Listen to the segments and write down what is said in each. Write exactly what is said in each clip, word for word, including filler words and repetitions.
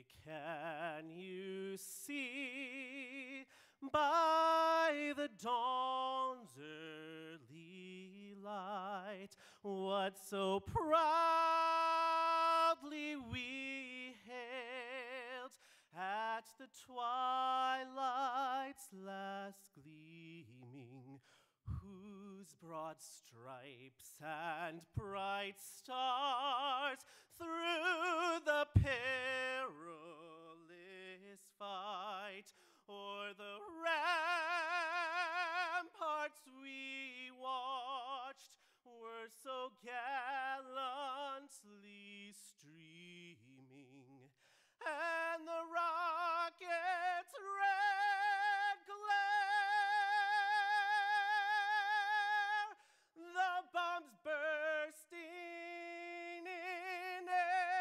Can you see by the dawn's early light what so proudly we hailed at the twilight's last gleaming, whose broad stripes and bright stars through the perilous fight o'er the ramparts we watched were so gallantly streaming, and the rocket's red glare, the bombs bursting in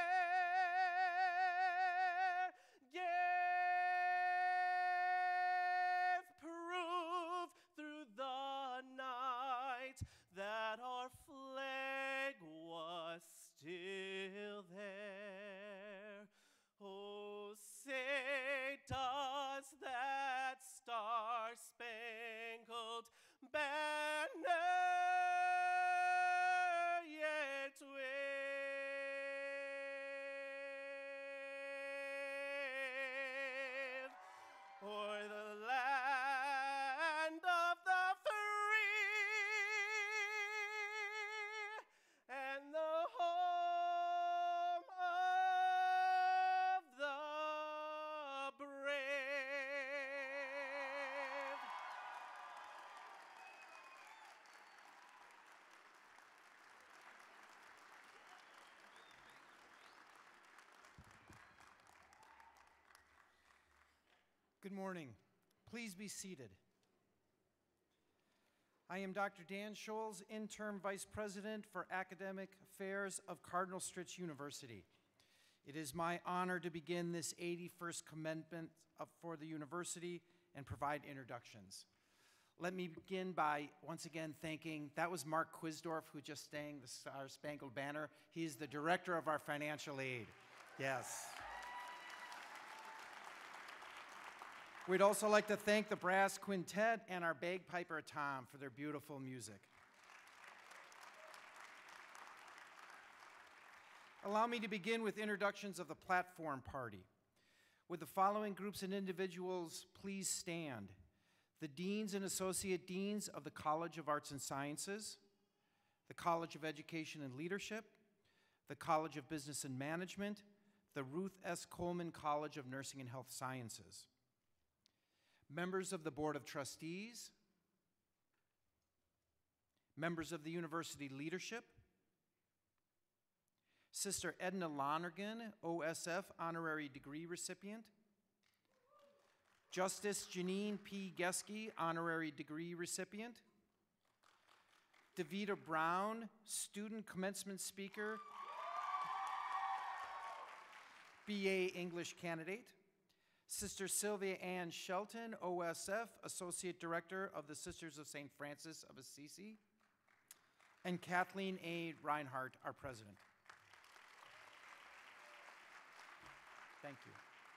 air, gave proof through the night that our flag was still there. Oh, say does that star-spangled banner yet wave o'er the land of the free and the home of the brave? Good morning. Please be seated. I am Doctor Dan Scholes, Interim Vice President for Academic Affairs of Cardinal Stritch University. It is my honor to begin this eighty-first commencement for the university and provide introductions. Let me begin by once again thanking, that was Mark Quisdorf who just sang the Star Spangled Banner. He is the director of our financial aid. Yes. We'd also like to thank the brass quintet and our bagpiper Tom for their beautiful music. Allow me to begin with introductions of the platform party. Would the following groups and individuals please stand? The Deans and Associate Deans of the College of Arts and Sciences, the College of Education and Leadership, the College of Business and Management, the Ruth S. Coleman College of Nursing and Health Sciences. Members of the Board of Trustees, members of the university leadership, Sister Edna Lonergan, O S F honorary degree recipient, Justice Janine P. Geske, honorary degree recipient, Davida Brown, student commencement speaker, B A English candidate, Sister Sylvia Ann Shelton, O S F, Associate Director of the Sisters of Saint Francis of Assisi, and Kathleen A. Reinhardt, our President. Thank you.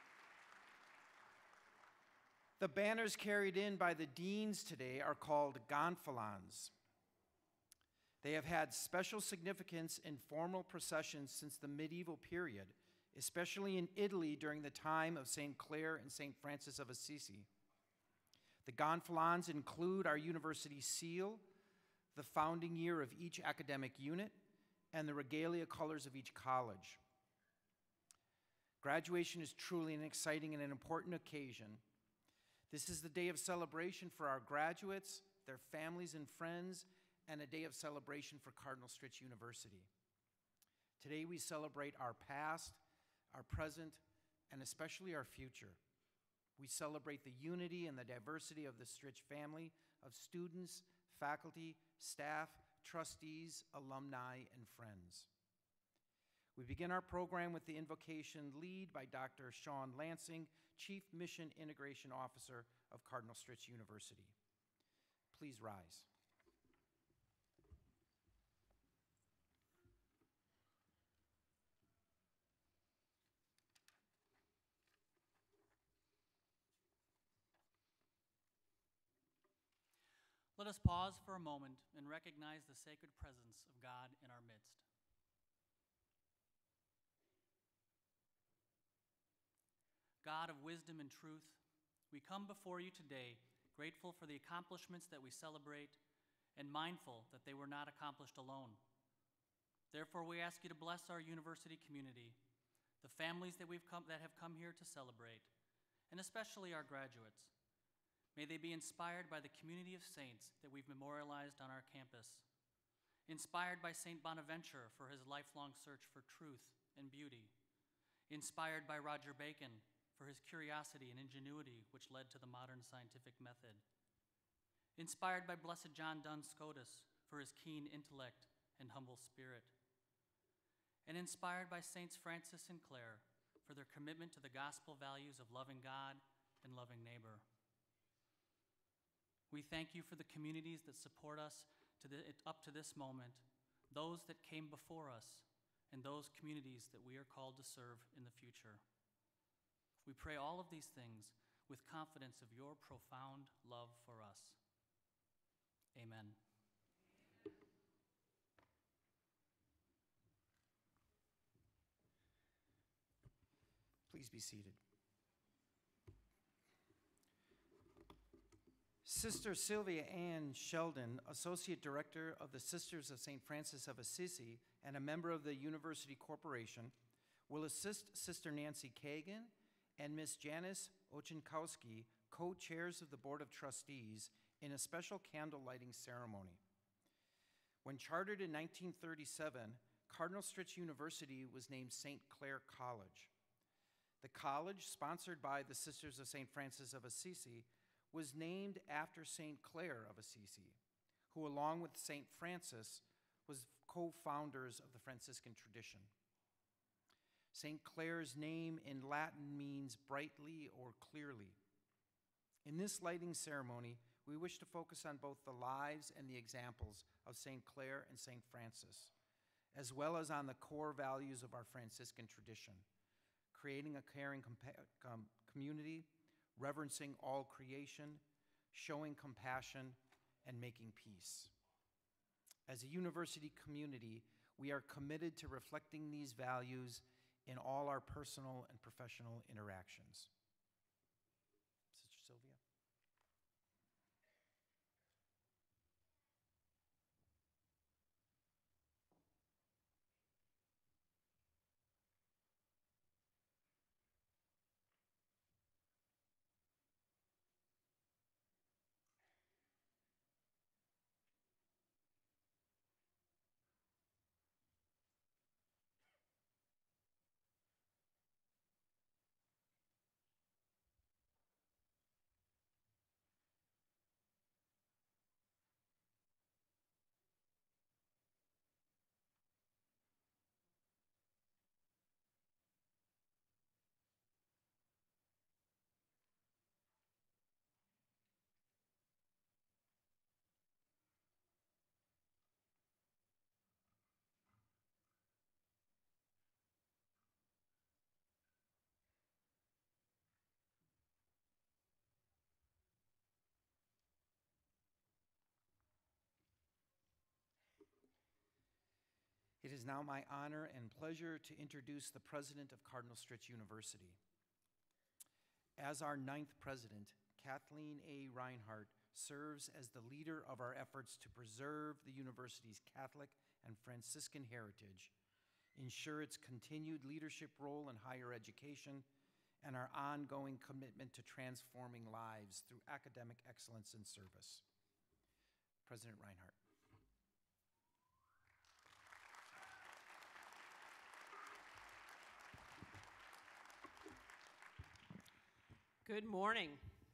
The banners carried in by the deans today are called gonfalons. They have had special significance in formal processions since the medieval period, especially in Italy during the time of Saint Clare and Saint Francis of Assisi. The gonfalons include our university seal, the founding year of each academic unit, and the regalia colors of each college. Graduation is truly an exciting and an important occasion. This is the day of celebration for our graduates, their families and friends, and a day of celebration for Cardinal Stritch University. Today we celebrate our past, our present, and especially our future. We celebrate the unity and the diversity of the Stritch family of students, faculty, staff, trustees, alumni, and friends. We begin our program with the invocation lead by Doctor Sean Lansing, Chief Mission Integration Officer of Cardinal Stritch University. Please rise. Let us pause for a moment and recognize the sacred presence of God in our midst. God of wisdom and truth, we come before you today grateful for the accomplishments that we celebrate and mindful that they were not accomplished alone. Therefore, we ask you to bless our university community, the families that, we've come, that have come here to celebrate, and especially our graduates. May they be inspired by the community of saints that we've memorialized on our campus, inspired by Saint Bonaventure for his lifelong search for truth and beauty, inspired by Roger Bacon for his curiosity and ingenuity which led to the modern scientific method, inspired by Blessed John Duns Scotus for his keen intellect and humble spirit, and inspired by Saints Francis and Clare for their commitment to the gospel values of loving God and loving neighbor. We thank you for the communities that support us to the, up to this moment, those that came before us, and those communities that we are called to serve in the future. We pray all of these things with confidence of your profound love for us. Amen. Please be seated. Sister Sylvia Ann Sheldon, Associate Director of the Sisters of Saint Francis of Assisi and a member of the University Corporation, will assist Sister Nancy Kagan and Miss Janice Ochenkowski, co-chairs of the Board of Trustees, in a special candle lighting ceremony. When chartered in nineteen thirty-seven, Cardinal Stritch University was named Saint Clare College. The college, sponsored by the Sisters of Saint Francis of Assisi, was named after Saint Clare of Assisi, who, along with Saint Francis, was co-founders of the Franciscan tradition. Saint Clare's name in Latin means brightly or clearly. In this lighting ceremony, we wish to focus on both the lives and the examples of Saint Clare and Saint Francis, as well as on the core values of our Franciscan tradition: creating a caring com community, reverencing all creation, showing compassion, and making peace. As a university community, we are committed to reflecting these values in all our personal and professional interactions. Sister Sylvia. It is now my honor and pleasure to introduce the president of Cardinal Stritch University. As our ninth president, Kathleen A. Reinhardt serves as the leader of our efforts to preserve the university's Catholic and Franciscan heritage, ensure its continued leadership role in higher education, and our ongoing commitment to transforming lives through academic excellence and service. President Reinhardt. Good morning.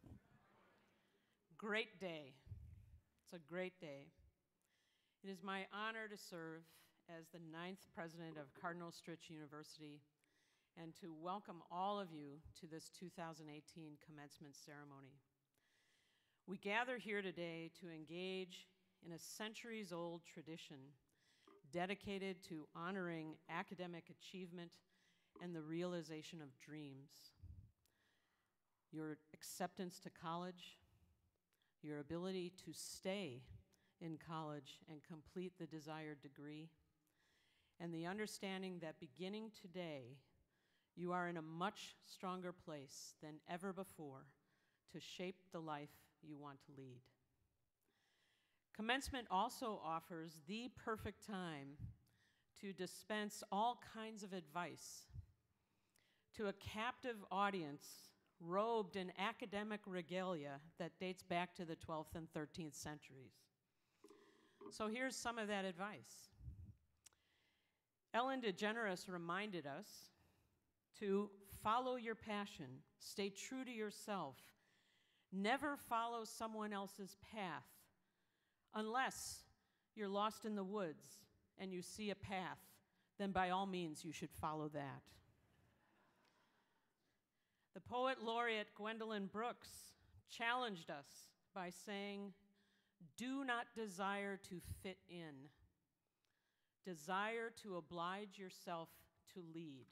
Great day. It's a great day. It is my honor to serve as the ninth president of Cardinal Stritch University and to welcome all of you to this two thousand eighteen commencement ceremony. We gather here today to engage in a centuries-old tradition dedicated to honoring academic achievement and the realization of dreams. Your acceptance to college, your ability to stay in college and complete the desired degree, and the understanding that beginning today, you are in a much stronger place than ever before to shape the life you want to lead. Commencement also offers the perfect time to dispense all kinds of advice to a captive audience robed in academic regalia that dates back to the twelfth and thirteenth centuries. So here's some of that advice. Ellen DeGeneres reminded us to follow your passion, stay true to yourself, never follow someone else's path unless you're lost in the woods and you see a path, then by all means you should follow that. The poet laureate Gwendolyn Brooks challenged us by saying, "Do not desire to fit in. Desire to oblige yourself to lead."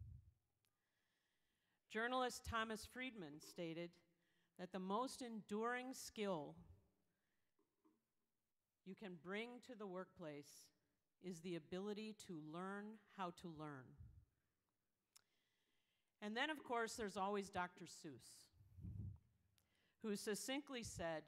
Journalist Thomas Friedman stated that the most enduring skill you can bring to the workplace is the ability to learn how to learn. And then, of course, there's always Doctor Seuss, who succinctly said,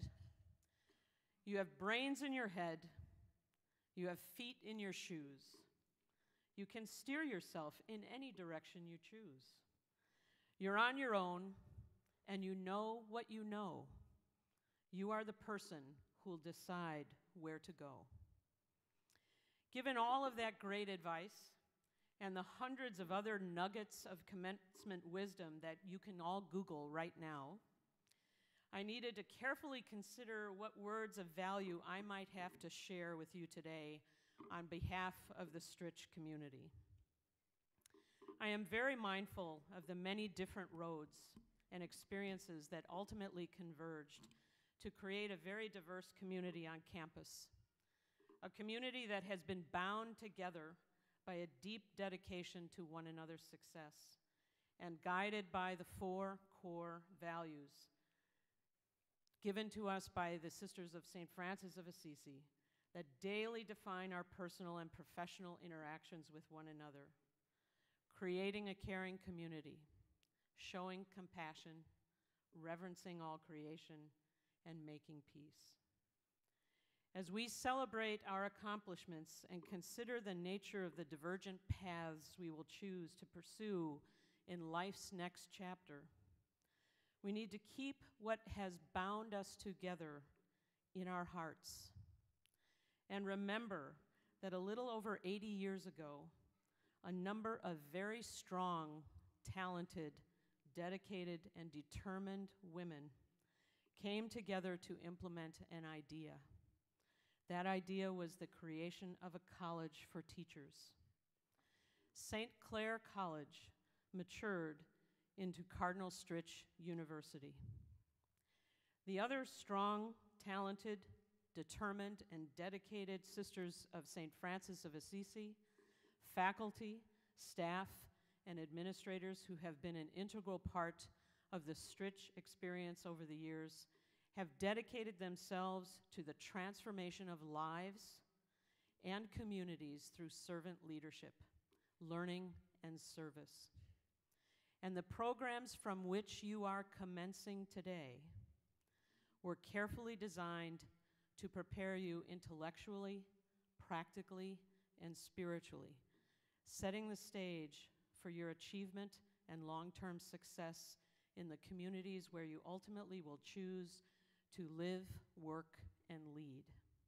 "You have brains in your head, you have feet in your shoes. You can steer yourself in any direction you choose. You're on your own, and you know what you know. You are the person who will decide where to go." Given all of that great advice, and the hundreds of other nuggets of commencement wisdom that you can all Google right now, I needed to carefully consider what words of value I might have to share with you today on behalf of the Stritch community. I am very mindful of the many different roads and experiences that ultimately converged to create a very diverse community on campus, a community that has been bound together by a deep dedication to one another's success and guided by the four core values given to us by the Sisters of Saint Francis of Assisi that daily define our personal and professional interactions with one another: creating a caring community, showing compassion, reverencing all creation, and making peace. As we celebrate our accomplishments and consider the nature of the divergent paths we will choose to pursue in life's next chapter, we need to keep what has bound us together in our hearts. And remember that a little over eighty years ago, a number of very strong, talented, dedicated, and determined women came together to implement an idea. That idea was the creation of a college for teachers. Saint Clair College matured into Cardinal Stritch University. The other strong, talented, determined, and dedicated Sisters of Saint Francis of Assisi, faculty, staff, and administrators who have been an integral part of the Stritch experience over the years have dedicated themselves to the transformation of lives and communities through servant leadership, learning, and service. And the programs from which you are commencing today were carefully designed to prepare you intellectually, practically, and spiritually, setting the stage for your achievement and long-term success in the communities where you ultimately will choose to live, work, and lead.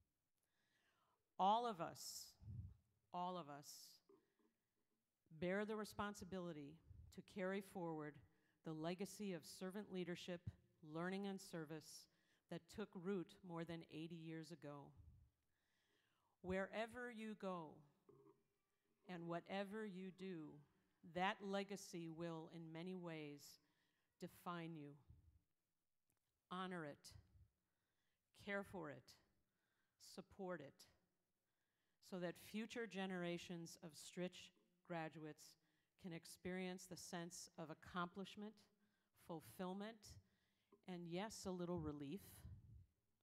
All of us, all of us, bear the responsibility to carry forward the legacy of servant leadership, learning, and service that took root more than eighty years ago. Wherever you go and whatever you do, that legacy will, in many ways, define you. Honor it, care for it, support it, so that future generations of Stritch graduates can experience the sense of accomplishment, fulfillment, and yes, a little relief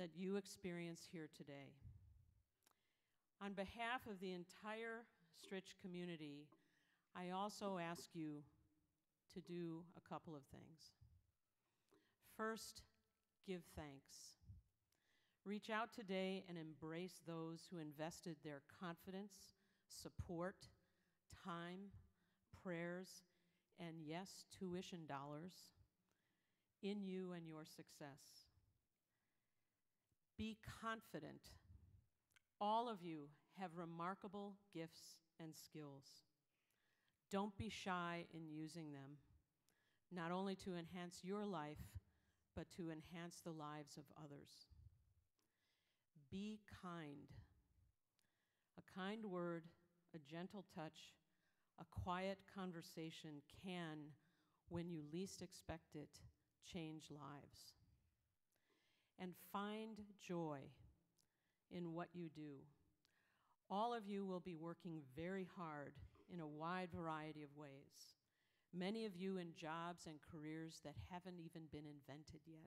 that you experience here today. On behalf of the entire Stritch community, I also ask you to do a couple of things. First, give thanks. Reach out today and embrace those who invested their confidence, support, time, prayers, and yes, tuition dollars in you and your success. Be confident. All of you have remarkable gifts and skills. Don't be shy in using them, not only to enhance your life, but to enhance the lives of others. Be kind. A kind word, a gentle touch, a quiet conversation can, when you least expect it, change lives. And find joy in what you do. All of you will be working very hard in a wide variety of ways. Many of you in jobs and careers that haven't even been invented yet.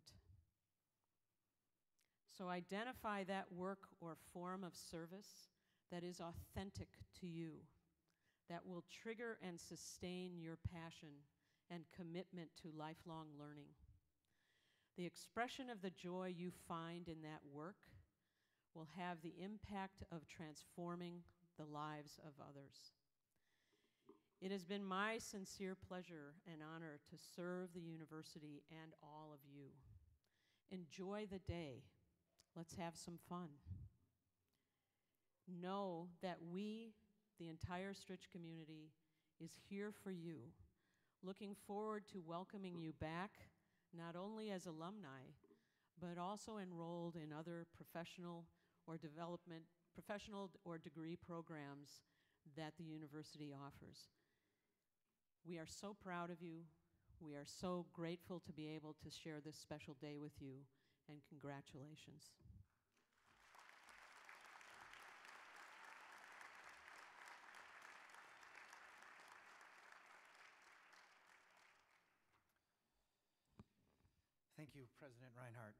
So identify that work or form of service that is authentic to you, that will trigger and sustain your passion and commitment to lifelong learning. The expression of the joy you find in that work will have the impact of transforming the lives of others. It has been my sincere pleasure and honor to serve the university and all of you. Enjoy the day. Let's have some fun. Know that we, the entire Stritch community, is here for you, looking forward to welcoming you back, not only as alumni, but also enrolled in other professional or development, professional or degree programs that the university offers. We are so proud of you. We are so grateful to be able to share this special day with you, and congratulations. Thank you, President Reinhardt.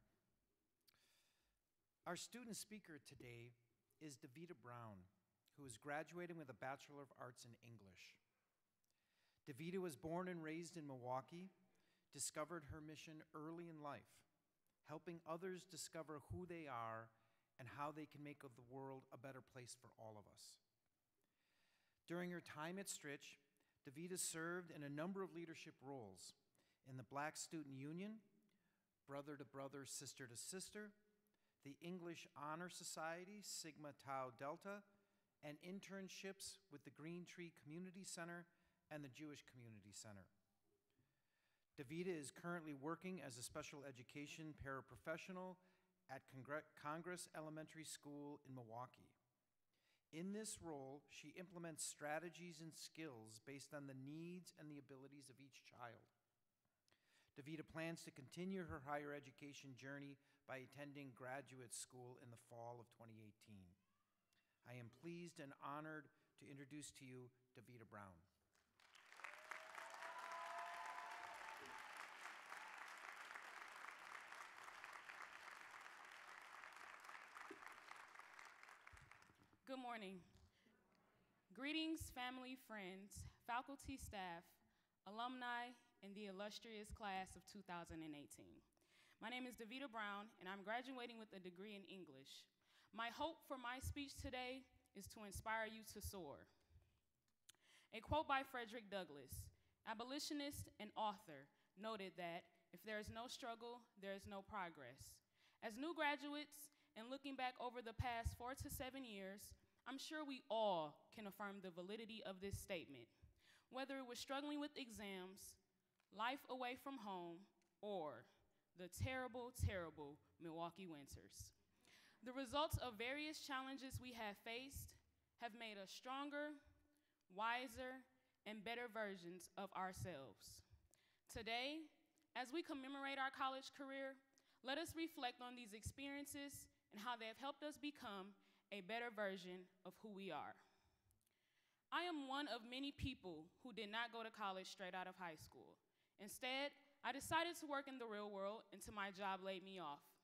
Our student speaker today is Davida Brown, who is graduating with a Bachelor of Arts in English. Davida was born and raised in Milwaukee, discovered her mission early in life, helping others discover who they are and how they can make of the world a better place for all of us. During her time at Stritch, Davida served in a number of leadership roles in the Black Student Union, Brother to Brother, Sister to Sister, the English Honor Society, Sigma Tau Delta, and internships with the Green Tree Community Center and the Jewish Community Center. Davida is currently working as a special education paraprofessional at Congre- Congress Elementary School in Milwaukee. In this role, she implements strategies and skills based on the needs and the abilities of each child. Davida plans to continue her higher education journey by attending graduate school in the fall of twenty eighteen. I am pleased and honored to introduce to you Davida Brown. Good morning. Greetings, family, friends, faculty, staff, alumni, and the illustrious class of two thousand eighteen. My name is Davida Brown, and I'm graduating with a degree in English. My hope for my speech today is to inspire you to soar. A quote by Frederick Douglass, abolitionist and author, noted that if there is no struggle, there is no progress. As new graduates, and looking back over the past four to seven years, I'm sure we all can affirm the validity of this statement, whether it was struggling with exams, life away from home, or the terrible, terrible Milwaukee winters. The results of various challenges we have faced have made us stronger, wiser, and better versions of ourselves. Today, as we commemorate our college career, let us reflect on these experiences and how they have helped us become a better version of who we are. I am one of many people who did not go to college straight out of high school. Instead, I decided to work in the real world until my job laid me off.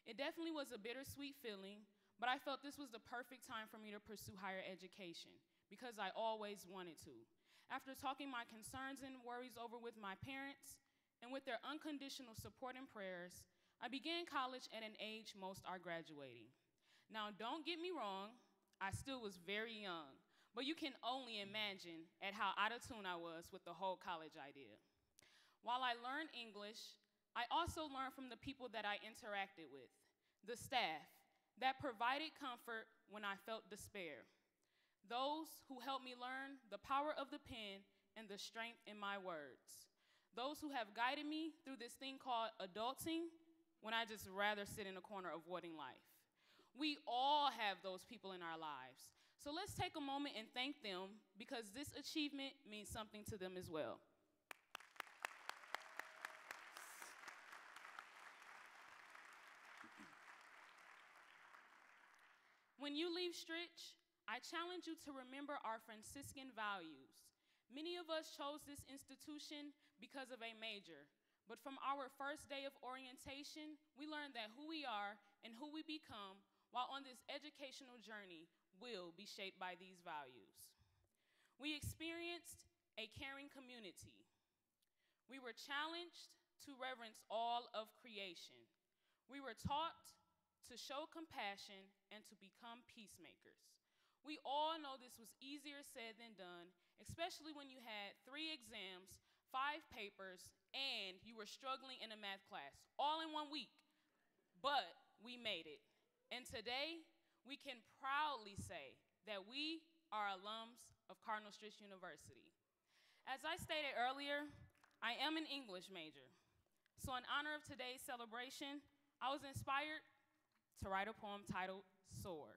It definitely was a bittersweet feeling, but I felt this was the perfect time for me to pursue higher education because I always wanted to. After talking my concerns and worries over with my parents and with their unconditional support and prayers, I began college at an age most are graduating. Now, don't get me wrong, I still was very young, but you can only imagine at how out of tune I was with the whole college idea. While I learned English, I also learned from the people that I interacted with, the staff that provided comfort when I felt despair, those who helped me learn the power of the pen and the strength in my words, those who have guided me through this thing called adulting when I just rather sit in a corner avoiding life. We all have those people in our lives. So let's take a moment and thank them because this achievement means something to them as well. When you leave Stritch, I challenge you to remember our Franciscan values. Many of us chose this institution because of a major, but from our first day of orientation, we learned that who we are and who we become while on this educational journey will be shaped by these values. We experienced a caring community. We were challenged to reverence all of creation. We were taught to show compassion and to become peacemakers. We all know this was easier said than done, especially when you had three exams, five papers, and you were struggling in a math class, all in one week. But we made it. And today, we can proudly say that we are alums of Cardinal Stritch University. As I stated earlier, I am an English major. So in honor of today's celebration, I was inspired to write a poem titled Soar.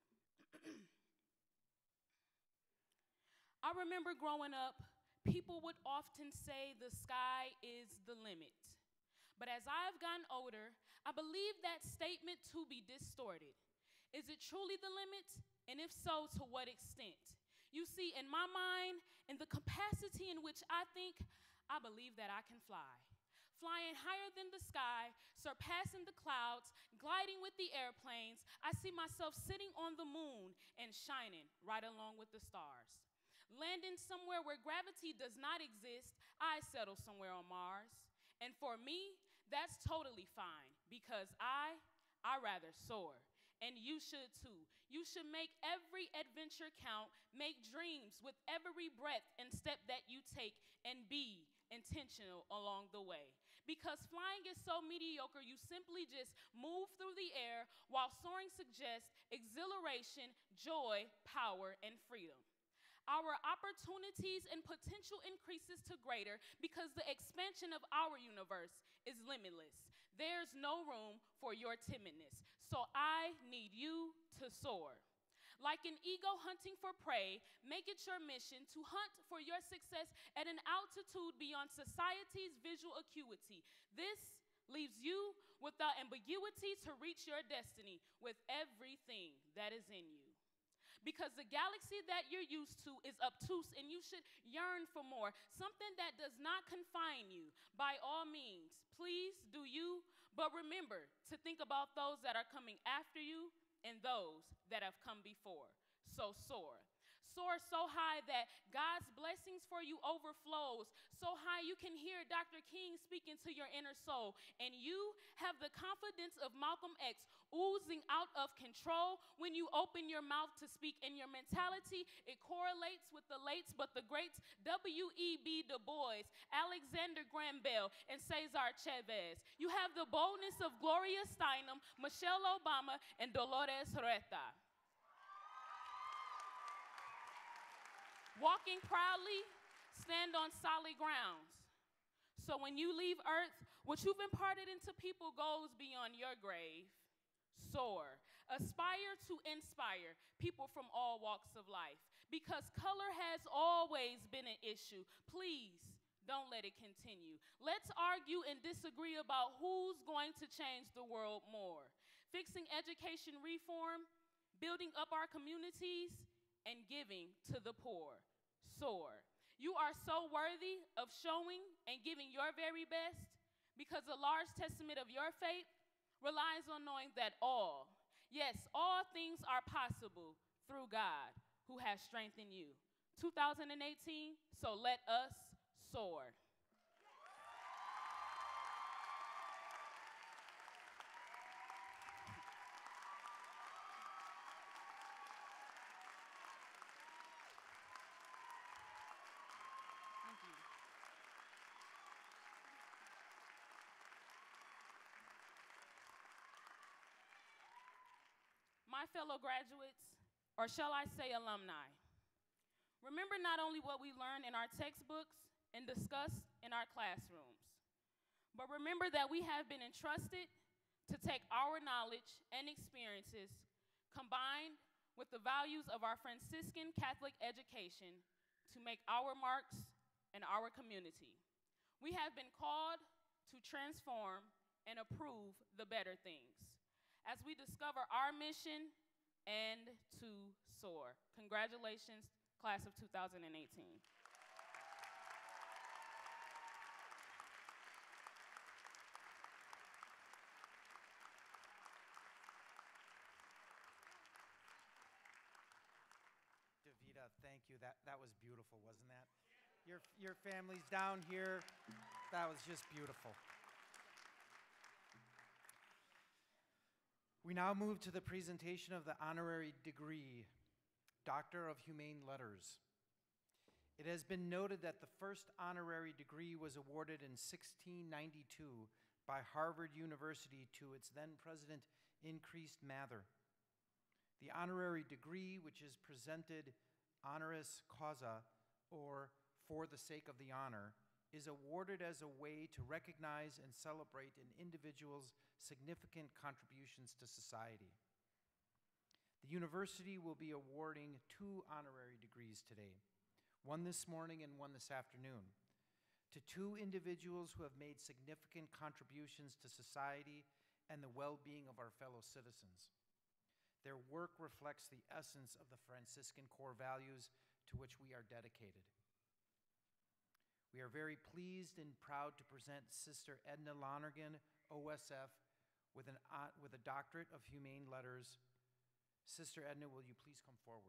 I remember growing up, people would often say the sky is the limit. But as I've gotten older, I believe that statement to be distorted. Is it truly the limit? And if so, to what extent? You see, in my mind, in the capacity in which I think, I believe that I can fly. Flying higher than the sky, surpassing the clouds, gliding with the airplanes, I see myself sitting on the moon and shining right along with the stars. Landing somewhere where gravity does not exist, I settle somewhere on Mars. And for me, that's totally fine because I, I rather soar. And you should too. You should make every adventure count, make dreams with every breath and step that you take, and be intentional along the way. Because flying is so mediocre, you simply just move through the air, while soaring suggests exhilaration, joy, power, and freedom. Our opportunities and potential increases to greater because the expansion of our universe is limitless. There's no room for your timidness. So I need you to soar. Like an eagle hunting for prey, make it your mission to hunt for your success at an altitude beyond society's visual acuity. This leaves you with the ambiguity to reach your destiny with everything that is in you. Because the galaxy that you're used to is obtuse and you should yearn for more, something that does not confine you. By all means, please do you, but remember to think about those that are coming after you and those that have come before. So soar. Soar so high that God's blessings for you overflows, so high you can hear Doctor King speaking to your inner soul, and you have the confidence of Malcolm X oozing out of control when you open your mouth to speak, and your mentality, it correlates with the lates but the greats W E B Du Bois, Alexander Graham Bell, and Cesar Chavez. You have the boldness of Gloria Steinem, Michelle Obama, and Dolores Huerta. Walking proudly, stand on solid grounds. So when you leave Earth, what you've imparted into people goes beyond your grave. Soar. Aspire to inspire people from all walks of life. Because color has always been an issue. Please don't let it continue. Let's argue and disagree about who's going to change the world more. Fixing education reform, building up our communities, and giving to the poor. Soar. You are so worthy of showing and giving your very best because a large testament of your faith relies on knowing that all, yes, all things are possible through God who has strengthened you. two thousand eighteen, so let us soar. Thank you. My fellow graduates, or shall I say alumni, remember not only what we learn in our textbooks and discuss in our classrooms, but remember that we have been entrusted to take our knowledge and experiences combined with the values of our Franciscan Catholic education to make our marks in our community. We have been called to transform and approve the better things as we discover our mission and to soar. Congratulations, class of two thousand eighteen. Davida, thank you. That, that was beautiful, wasn't that? Your, your family's down here. That was just beautiful. We now move to the presentation of the honorary degree, Doctor of Humane Letters. It has been noted that the first honorary degree was awarded in sixteen ninety-two by Harvard University to its then president, Increased Mather. The honorary degree, which is presented honoris causa, or for the sake of the honor, is awarded as a way to recognize and celebrate an individual's significant contributions to society. The university will be awarding two honorary degrees today, one this morning and one this afternoon, to two individuals who have made significant contributions to society and the well-being of our fellow citizens. Their work reflects the essence of the Franciscan core values to which we are dedicated. We are very pleased and proud to present Sister Edna Lonergan, O S F, with, an, uh, with a doctorate of humane letters. Sister Edna, will you please come forward?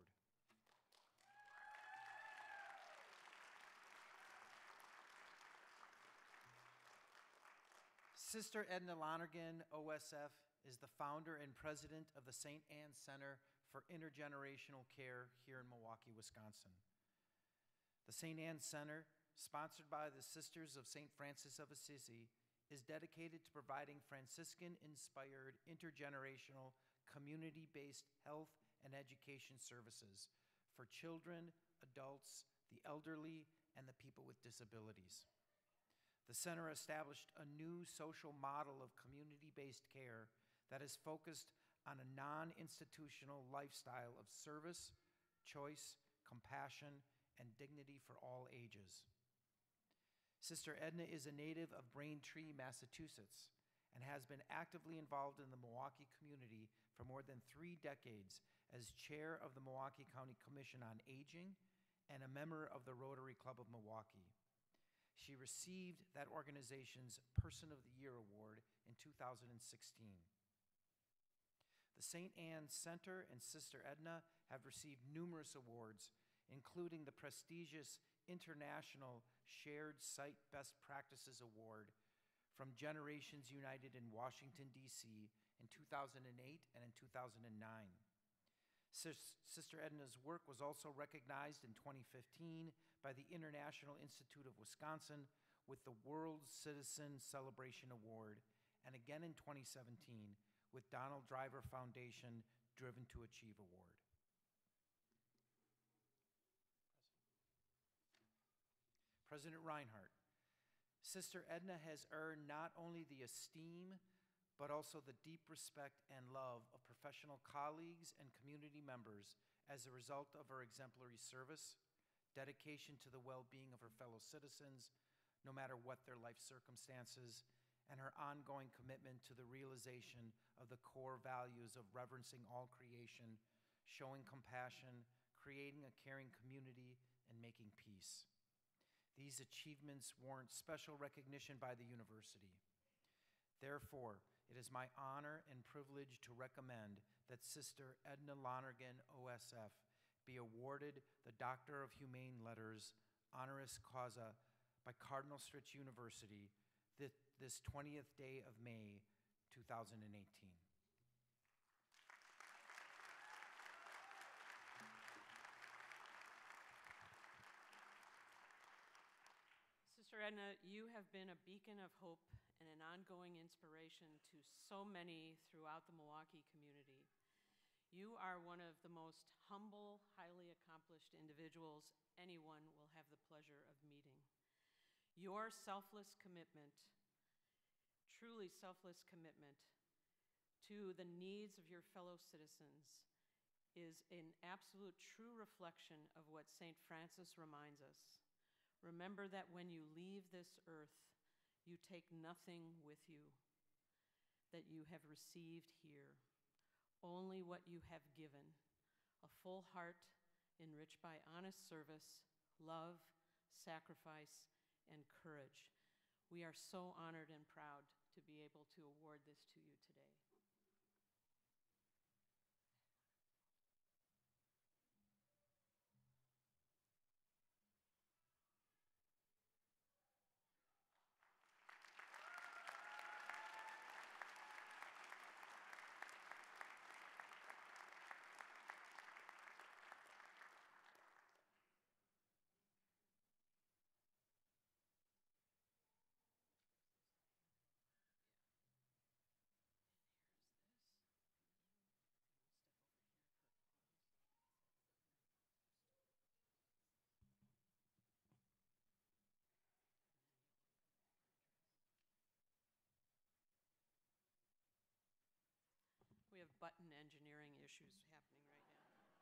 Sister Edna Lonergan, O S F, is the founder and president of the Saint Anne Center for Intergenerational Care here in Milwaukee, Wisconsin. The Saint Anne Center, sponsored by the Sisters of Saint Francis of Assisi, is dedicated to providing Franciscan-inspired, intergenerational, community-based health and education services for children, adults, the elderly, and the people with disabilities. The center established a new social model of community-based care that is focused on a non-institutional lifestyle of service, choice, compassion, and dignity for all ages. Sister Edna is a native of Braintree, Massachusetts, and has been actively involved in the Milwaukee community for more than three decades as chair of the Milwaukee County Commission on Aging and a member of the Rotary Club of Milwaukee. She received that organization's Person of the Year Award in two thousand sixteen. The Saint Anne Center and Sister Edna have received numerous awards, including the prestigious International Shared Site Best Practices Award from Generations United in Washington, D C in two thousand eight and in two thousand nine. Sis- Sister Edna's work was also recognized in twenty fifteen by the International Institute of Wisconsin with the World Citizen Celebration Award, and again in twenty seventeen with Donald Driver Foundation Driven to Achieve Award. President Reinhardt, Sister Edna has earned not only the esteem, but also the deep respect and love of professional colleagues and community members as a result of her exemplary service, dedication to the well-being of her fellow citizens, no matter what their life circumstances, and her ongoing commitment to the realization of the core values of reverencing all creation, showing compassion, creating a caring community, and making peace. These achievements warrant special recognition by the university. Therefore, it is my honor and privilege to recommend that Sister Edna Lonergan, O S F, be awarded the Doctor of Humane Letters honoris causa by Cardinal Stritch University thi- this twentieth day of May, two thousand eighteen. Sister Edna, you have been a beacon of hope and an ongoing inspiration to so many throughout the Milwaukee community. You are one of the most humble, highly accomplished individuals anyone will have the pleasure of meeting. Your selfless commitment, truly selfless commitment to the needs of your fellow citizens is an absolute true reflection of what Saint Francis reminds us. Remember that when you leave this earth, you take nothing with you that you have received here, only what you have given, a full heart enriched by honest service, love, sacrifice, and courage. We are so honored and proud to be able to award this to you today. We have button engineering issues happening right now. We can,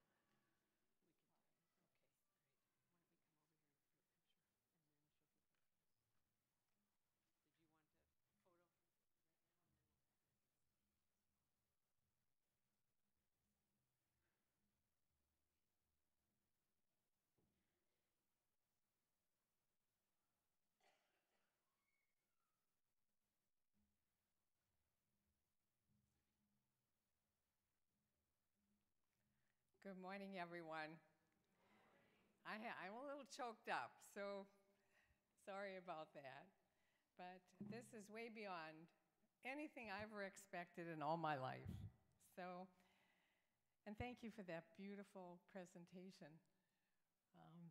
Good morning, everyone. I ha- I'm a little choked up, so sorry about that. But this is way beyond anything I ever expected in all my life. So, and thank you for that beautiful presentation. Um,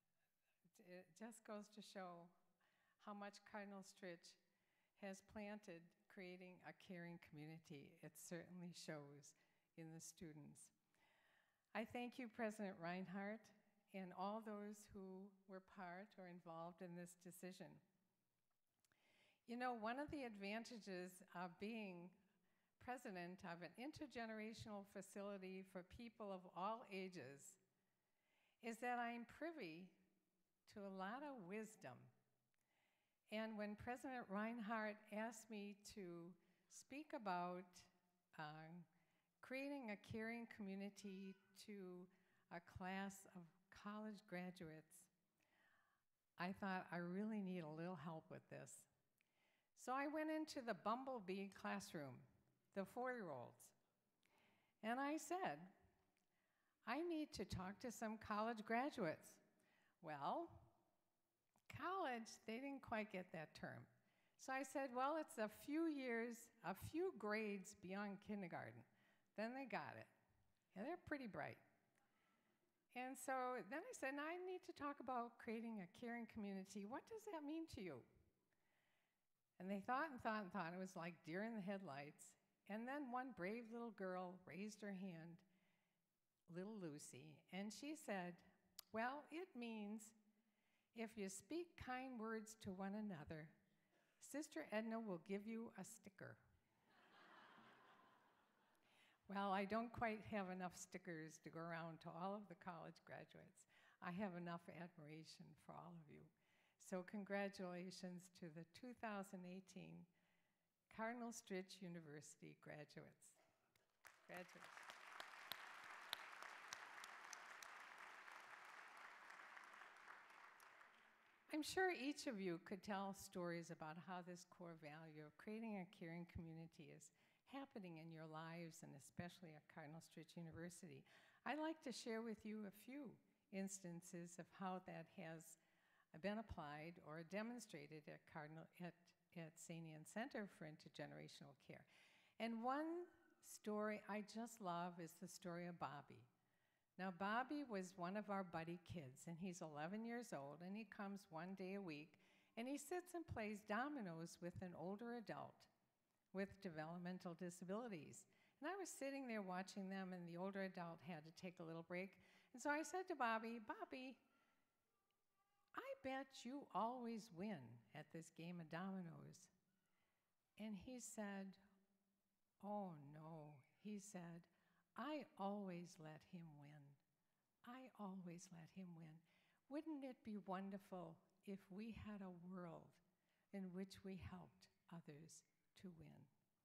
it just goes to show how much Cardinal Stritch has planted creating a caring community. It certainly shows in the students. I thank you, President Reinhardt, and all those who were part or involved in this decision. You know, one of the advantages of being president of an intergenerational facility for people of all ages is that I'm privy to a lot of wisdom. And when President Reinhardt asked me to speak about uh, creating a caring community to a class of college graduates, I thought I really need a little help with this. So I went into the Bumblebee classroom, the four-year-olds, and I said, I need to talk to some college graduates. Well, college, they didn't quite get that term. So I said, well, it's a few years, a few grades beyond kindergarten. Then they got it. And they're pretty bright. And so then I said, now I need to talk about creating a caring community. What does that mean to you? And they thought and thought and thought. It was like deer in the headlights. And then one brave little girl raised her hand, little Lucy, and she said, well, it means if you speak kind words to one another, Sister Edna will give you a sticker. Well, I don't quite have enough stickers to go around to all of the college graduates. I have enough admiration for all of you. So congratulations to the two thousand eighteen Cardinal Stritch University graduates. Graduates. I'm sure each of you could tell stories about how this core value of creating a caring community is happening in your lives, and especially at Cardinal Stritch University. I'd like to share with you a few instances of how that has been applied or demonstrated at Cardinal at, at Saint Anne Center for Intergenerational Care. And one story I just love is the story of Bobby. Now, Bobby was one of our buddy kids, and he's eleven years old, and he comes one day a week, and he sits and plays dominoes with an older adult with developmental disabilities. And I was sitting there watching them, and the older adult had to take a little break. And so I said to Bobby, Bobby, I bet you always win at this game of dominoes. And he said, oh no, he said, I always let him win. I always let him win. Wouldn't it be wonderful if we had a world in which we helped others to win?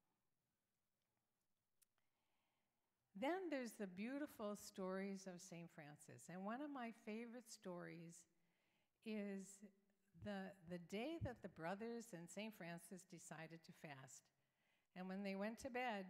Then there's the beautiful stories of Saint Francis. And one of my favorite stories is the, the day that the brothers and Saint Francis decided to fast. And when they went to bed,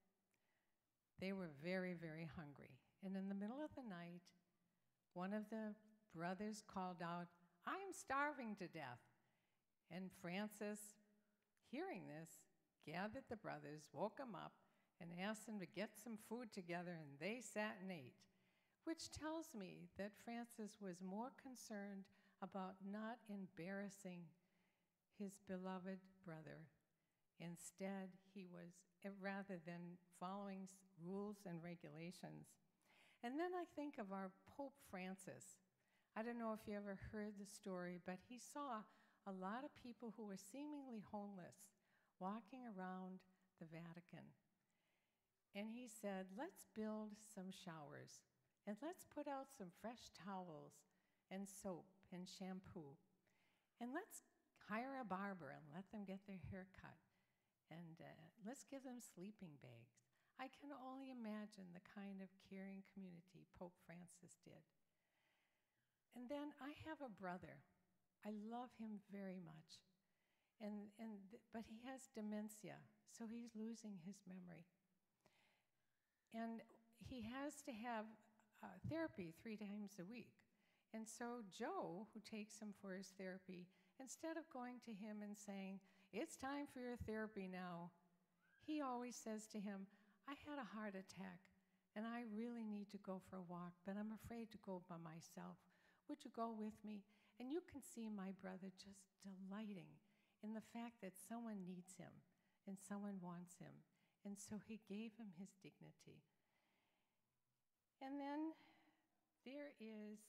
they were very, very hungry. And in the middle of the night, one of the brothers called out, I'm starving to death. And Francis, hearing this, gathered the brothers, woke them up, and asked them to get some food together, and they sat and ate, which tells me that Francis was more concerned about not embarrassing his beloved brother. Instead, he was, rather than following rules and regulations. And then I think of our Pope Francis. I don't know if you ever heard the story, but he saw a lot of people who were seemingly homeless walking around the Vatican. And he said, let's build some showers, and let's put out some fresh towels and soap and shampoo. And let's hire a barber and let them get their hair cut. And uh, let's give them sleeping bags. I can only imagine the kind of caring community Pope Francis did. And then I have a brother. I love him very much. And, and th- but he has dementia, so he's losing his memory. And he has to have uh, therapy three times a week. And so Joe, who takes him for his therapy, instead of going to him and saying, it's time for your therapy now, he always says to him, I had a heart attack, and I really need to go for a walk, but I'm afraid to go by myself. Would you go with me? And you can see my brother just delighting in the fact that someone needs him and someone wants him. And so he gave him his dignity. And then there is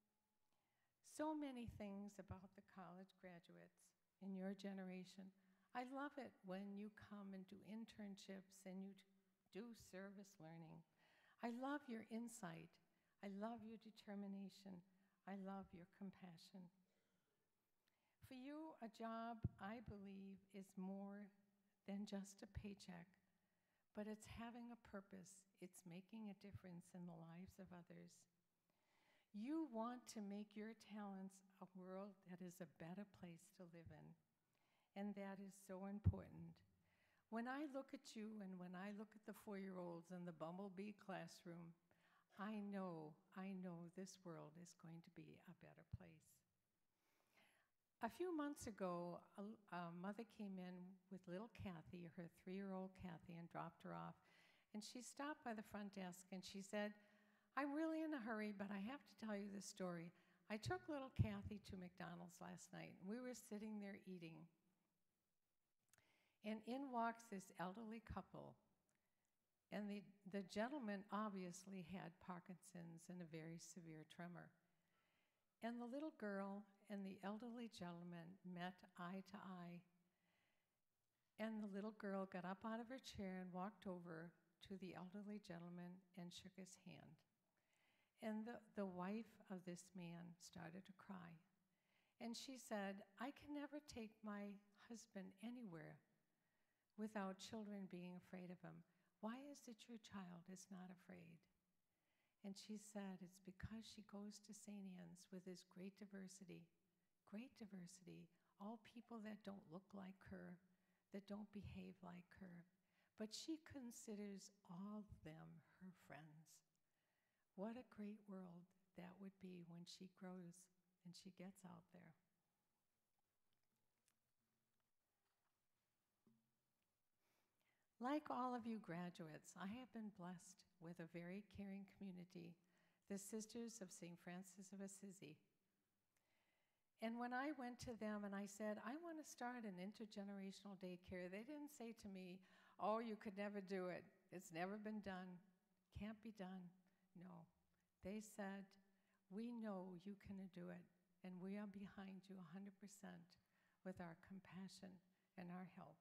so many things about the college graduates in your generation. I love it when you come and do internships and you do service learning. I love your insight. I love your determination. I love your compassion. For you, a job, I believe, is more than just a paycheck, but it's having a purpose. It's making a difference in the lives of others. You want to make your talents a world that is a better place to live in, and that is so important. When I look at you and when I look at the four-year-olds in the Bumblebee classroom, I know, I know this world is going to be a better place. A few months ago, a, a mother came in with little Kathy, her three-year-old Kathy, and dropped her off. And she stopped by the front desk and she said, I'm really in a hurry, but I have to tell you this story. I took little Kathy to McDonald's last night. We were sitting there eating. And in walks this elderly couple. And the, the gentleman obviously had Parkinson's and a very severe tremor. And the little girl and the elderly gentleman met eye to eye. And the little girl got up out of her chair and walked over to the elderly gentleman and shook his hand. And the, the wife of this man started to cry. And she said, I can never take my husband anywhere without children being afraid of him. Why is it your child is not afraid? And she said, it's because she goes to Saint Anne's with his great diversity, great diversity, all people that don't look like her, that don't behave like her, but she considers all of them her friends. What a great world that would be when she grows and she gets out there. Like all of you graduates, I have been blessed with a very caring community, the Sisters of Saint Francis of Assisi. And when I went to them and I said, I want to start an intergenerational daycare, they didn't say to me, oh, you could never do it. It's never been done. Can't be done. No. They said, we know you can do it, and we are behind you one hundred percent with our compassion and our help.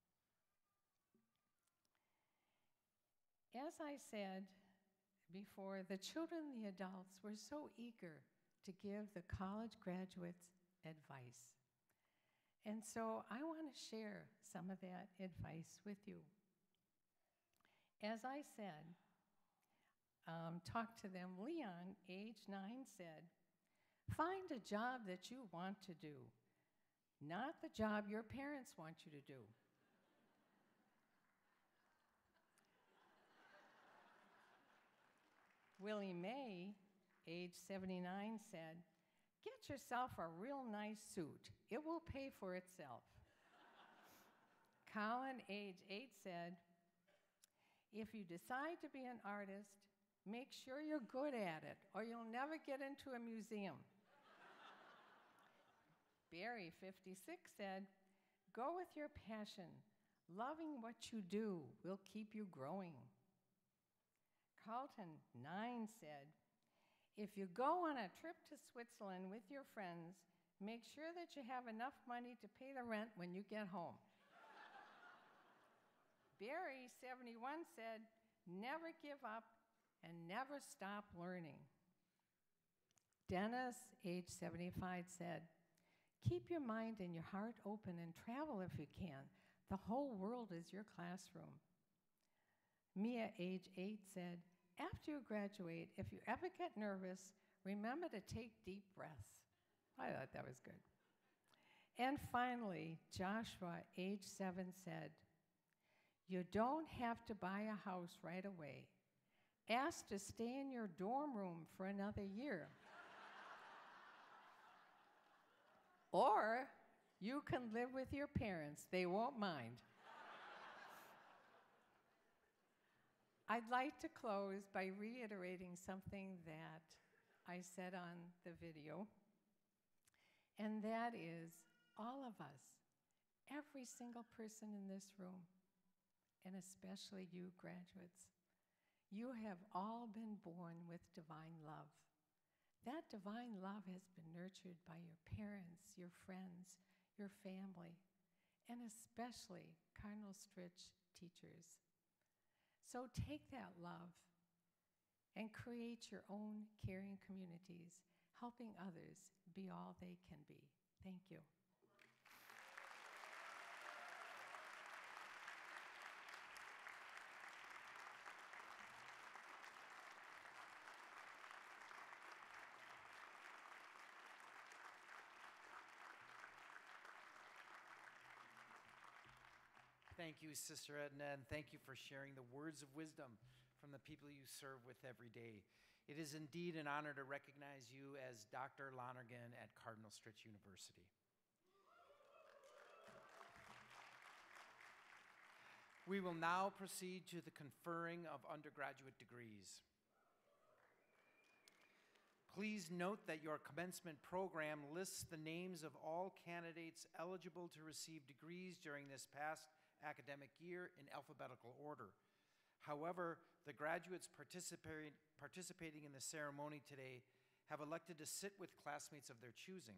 As I said before, the children and the adults were so eager to give the college graduates advice. And so I want to share some of that advice with you. As I said, um, talked to them, Leon, age nine, said, find a job that you want to do, not the job your parents want you to do. Willie Mae, age seventy-nine, said, get yourself a real nice suit. It will pay for itself. Colin, age eight, said, if you decide to be an artist, make sure you're good at it, or you'll never get into a museum. Barry, fifty-six, said, go with your passion. Loving what you do will keep you growing. Carlton, nine, said, if you go on a trip to Switzerland with your friends, make sure that you have enough money to pay the rent when you get home. Barry, seventy-one, said, never give up and never stop learning. Dennis, age seventy-five, said, keep your mind and your heart open and travel if you can. The whole world is your classroom. Mia, age eight, said, after you graduate, if you ever get nervous, remember to take deep breaths. I thought that was good. And finally, Joshua, age seven, said, you don't have to buy a house right away. Ask to stay in your dorm room for another year. Or you can live with your parents. They won't mind. I'd like to close by reiterating something that I said on the video, and that is all of us, every single person in this room, and especially you graduates, you have all been born with divine love. That divine love has been nurtured by your parents, your friends, your family, and especially Cardinal Stritch teachers. So take that love and create your own caring communities, helping others be all they can be. Thank you. Thank you, Sister Edna, and thank you for sharing the words of wisdom from the people you serve with every day. It is indeed an honor to recognize you as Doctor Lonergan at Cardinal Stritch University. We will now proceed to the conferring of undergraduate degrees. Please note that your commencement program lists the names of all candidates eligible to receive degrees during this past academic year in alphabetical order. However, the graduates participating, participating in the ceremony today have elected to sit with classmates of their choosing.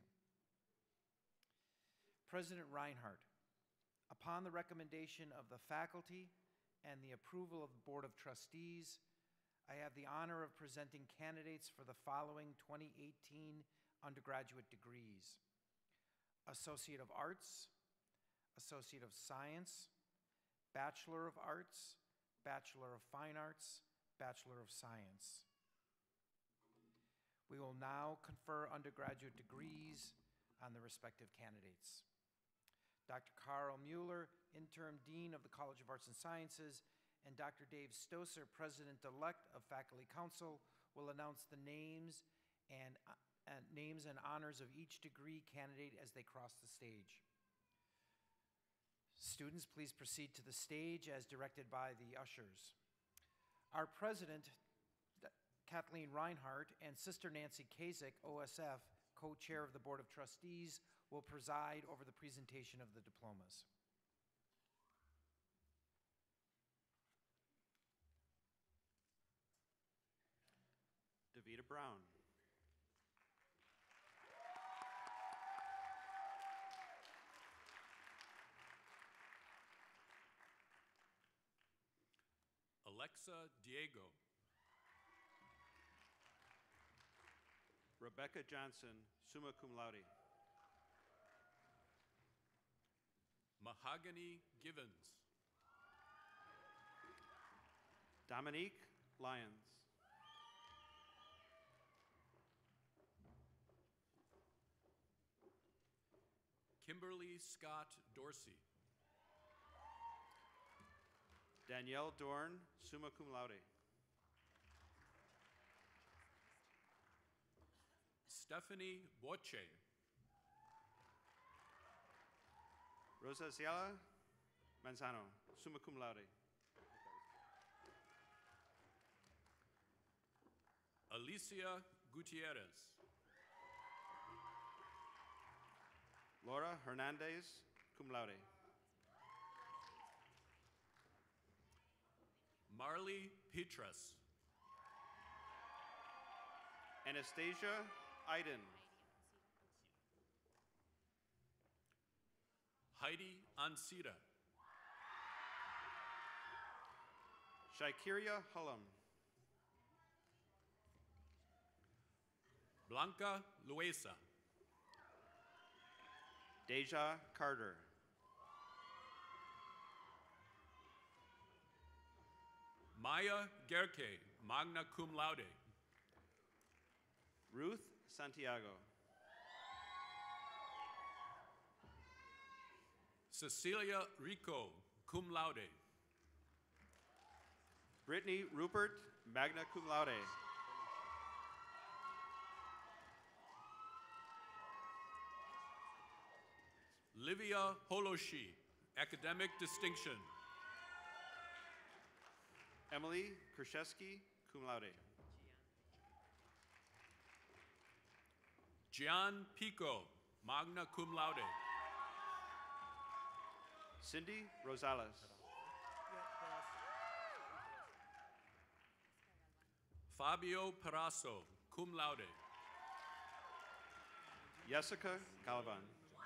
President Reinhardt, upon the recommendation of the faculty and the approval of the Board of Trustees, I have the honor of presenting candidates for the following twenty eighteen undergraduate degrees: Associate of Arts, Associate of Science, Bachelor of Arts, Bachelor of Fine Arts, Bachelor of Science. We will now confer undergraduate degrees on the respective candidates. Doctor Carl Mueller, Interim Dean of the College of Arts and Sciences, and Doctor Dave Stoser, President-elect of Faculty Council, will announce the names and, uh, and names and honors of each degree candidate as they cross the stage. Students, please proceed to the stage as directed by the ushers. Our president, Kathleen Reinhardt, and Sister Nancy Kasich, O S F, co-chair of the Board of Trustees, will preside over the presentation of the diplomas. Davida Brown. Alexa Diego. Rebecca Johnson, summa cum laude. Mahogany Givens. Dominique Lyons. Kimberly Scott Dorsey. Danielle Dorn, summa cum laude. Stephanie Boche. Rosa Ciela Manzano, summa cum laude. Alicia Gutierrez. Laura Hernandez, cum laude. Marley Petras. Anastasia Iden. Heidi Ansira. Shaikiria Hullum. Blanca Luesa. Deja Carter. Maya Gerke, magna cum laude. Ruth Santiago. Cecilia Rico, cum laude. Brittany Rupert, magna cum laude. Livia Holoshi, academic distinction. Emily Krzyzewski, cum laude. Gian Pico, magna cum laude. Cindy Rosales. Fabio Parasso, cum laude. Jessica Galavan.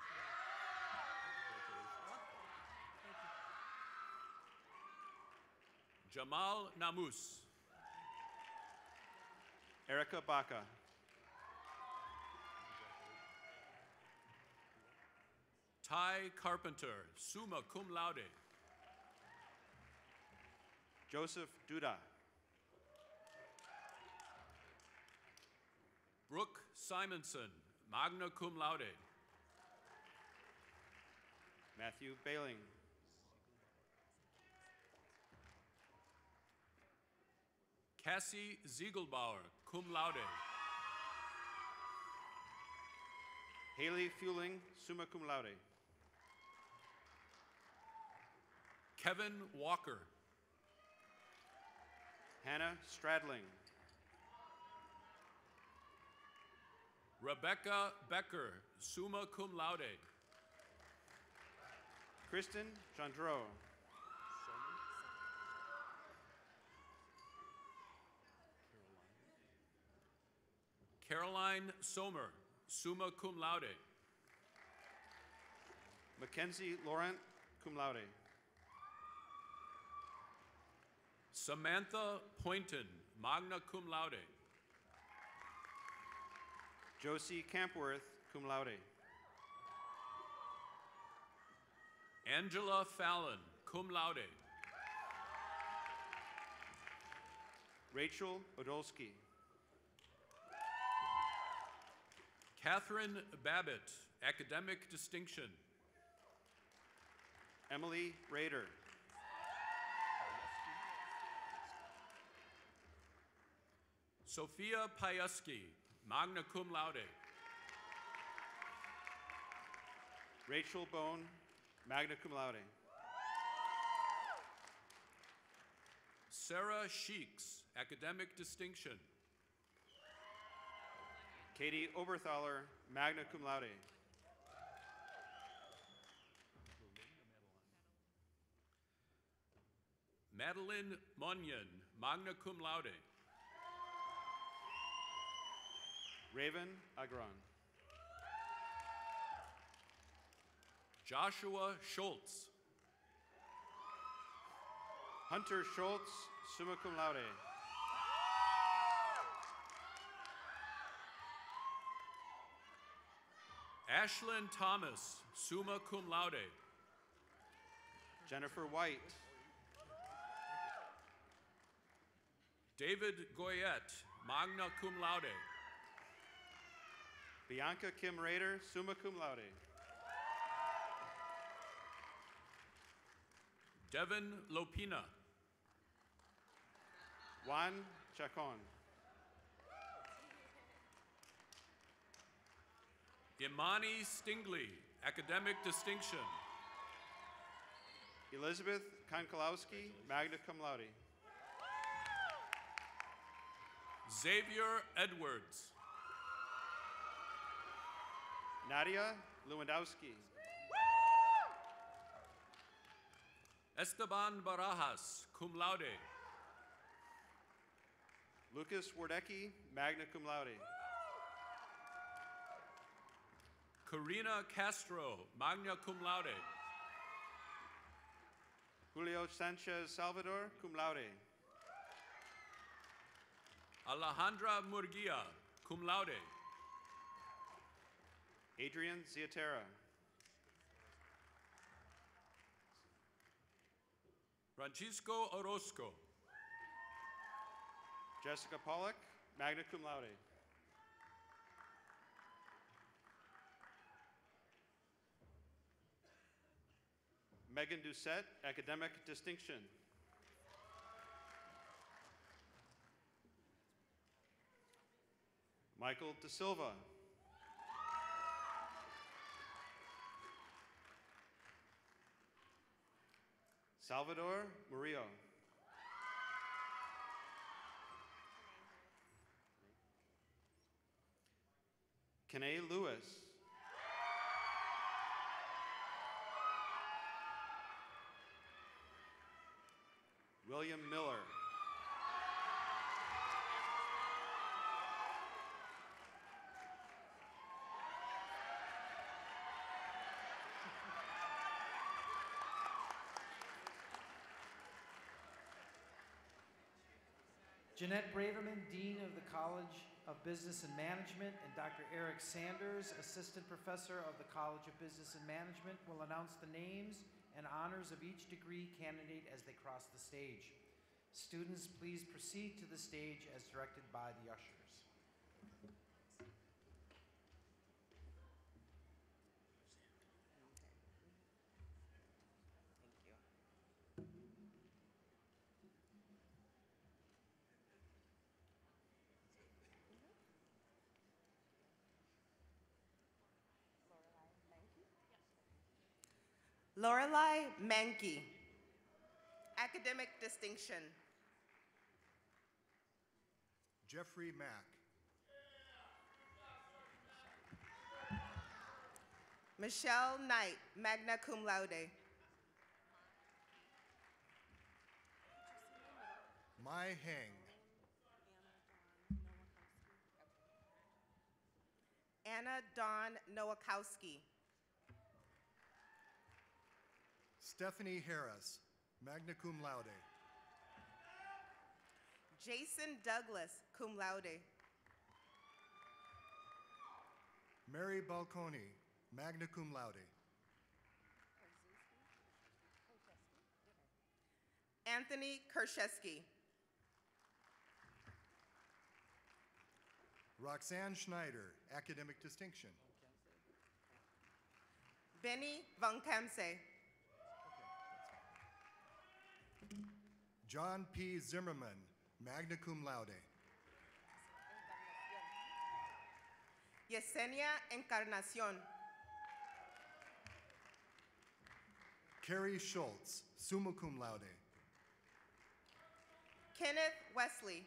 Jamal Namus. Erica Baca. Ty Carpenter, summa cum laude. Joseph Duda. Brooke Simonson, magna cum laude. Matthew Bailing. Cassie Ziegelbauer, cum laude. Haley Fueling, summa cum laude. Kevin Walker. Hannah Stradling. Rebecca Becker, summa cum laude. Kristen Gendreau. Caroline Sommer, summa cum laude. Mackenzie Laurent, cum laude. Samantha Poynton, magna cum laude. Josie Campworth, cum laude. Angela Fallon, cum laude. Rachel Podolsky. Catherine Babbitt, academic distinction. Emily Rader. Sophia Pajewski, magna cum laude. Rachel Bone, magna cum laude. Sarah Sheeks, academic distinction. Katie Oberthaler, magna cum laude. Madeline Munyon, magna cum laude. Raven Agron. Joshua Schultz. Hunter Schultz, summa cum laude. Ashlyn Thomas, summa cum laude. Jennifer White. David Goyette, magna cum laude. Bianca Kim Rader, summa cum laude. Devin Lopina. Juan Chacon. Imani Stingley, academic distinction. Elizabeth Konkolowski, magna cum laude. Xavier Edwards. Nadia Lewandowski. Esteban Barajas, cum laude. Lucas Wardecki, magna cum laude. Karina Castro, magna cum laude. Julio Sanchez Salvador, cum laude. Alejandra Murguia, cum laude. Adrian Ziatera. Francisco Orozco. Jessica Pollock, magna cum laude. Megan Doucette, academic distinction. Michael De Silva. Salvador Murillo. Kanae Lewis. William Miller. Jeanette Braverman, Dean of the College of Business and Management, and Doctor Eric Sanders, Assistant Professor of the College of Business and Management, will announce the names and honors of each degree candidate as they cross the stage. Students, please proceed to the stage as directed by the ushers. Lorelei Mankey, academic distinction. Jeffrey Mack. Michelle Knight, magna cum laude. Mai Heng. Anna Dawn Nowakowski. Stephanie Harris, magna cum laude. Jason Douglas, cum laude. Mary Balconi, magna cum laude. Anthony Kershesky. Roxanne Schneider, academic distinction. Benny Von Kemse. John P. Zimmerman, magna cum laude. Yesenia Encarnacion. Carrie Schultz, summa cum laude. Kenneth Wesley.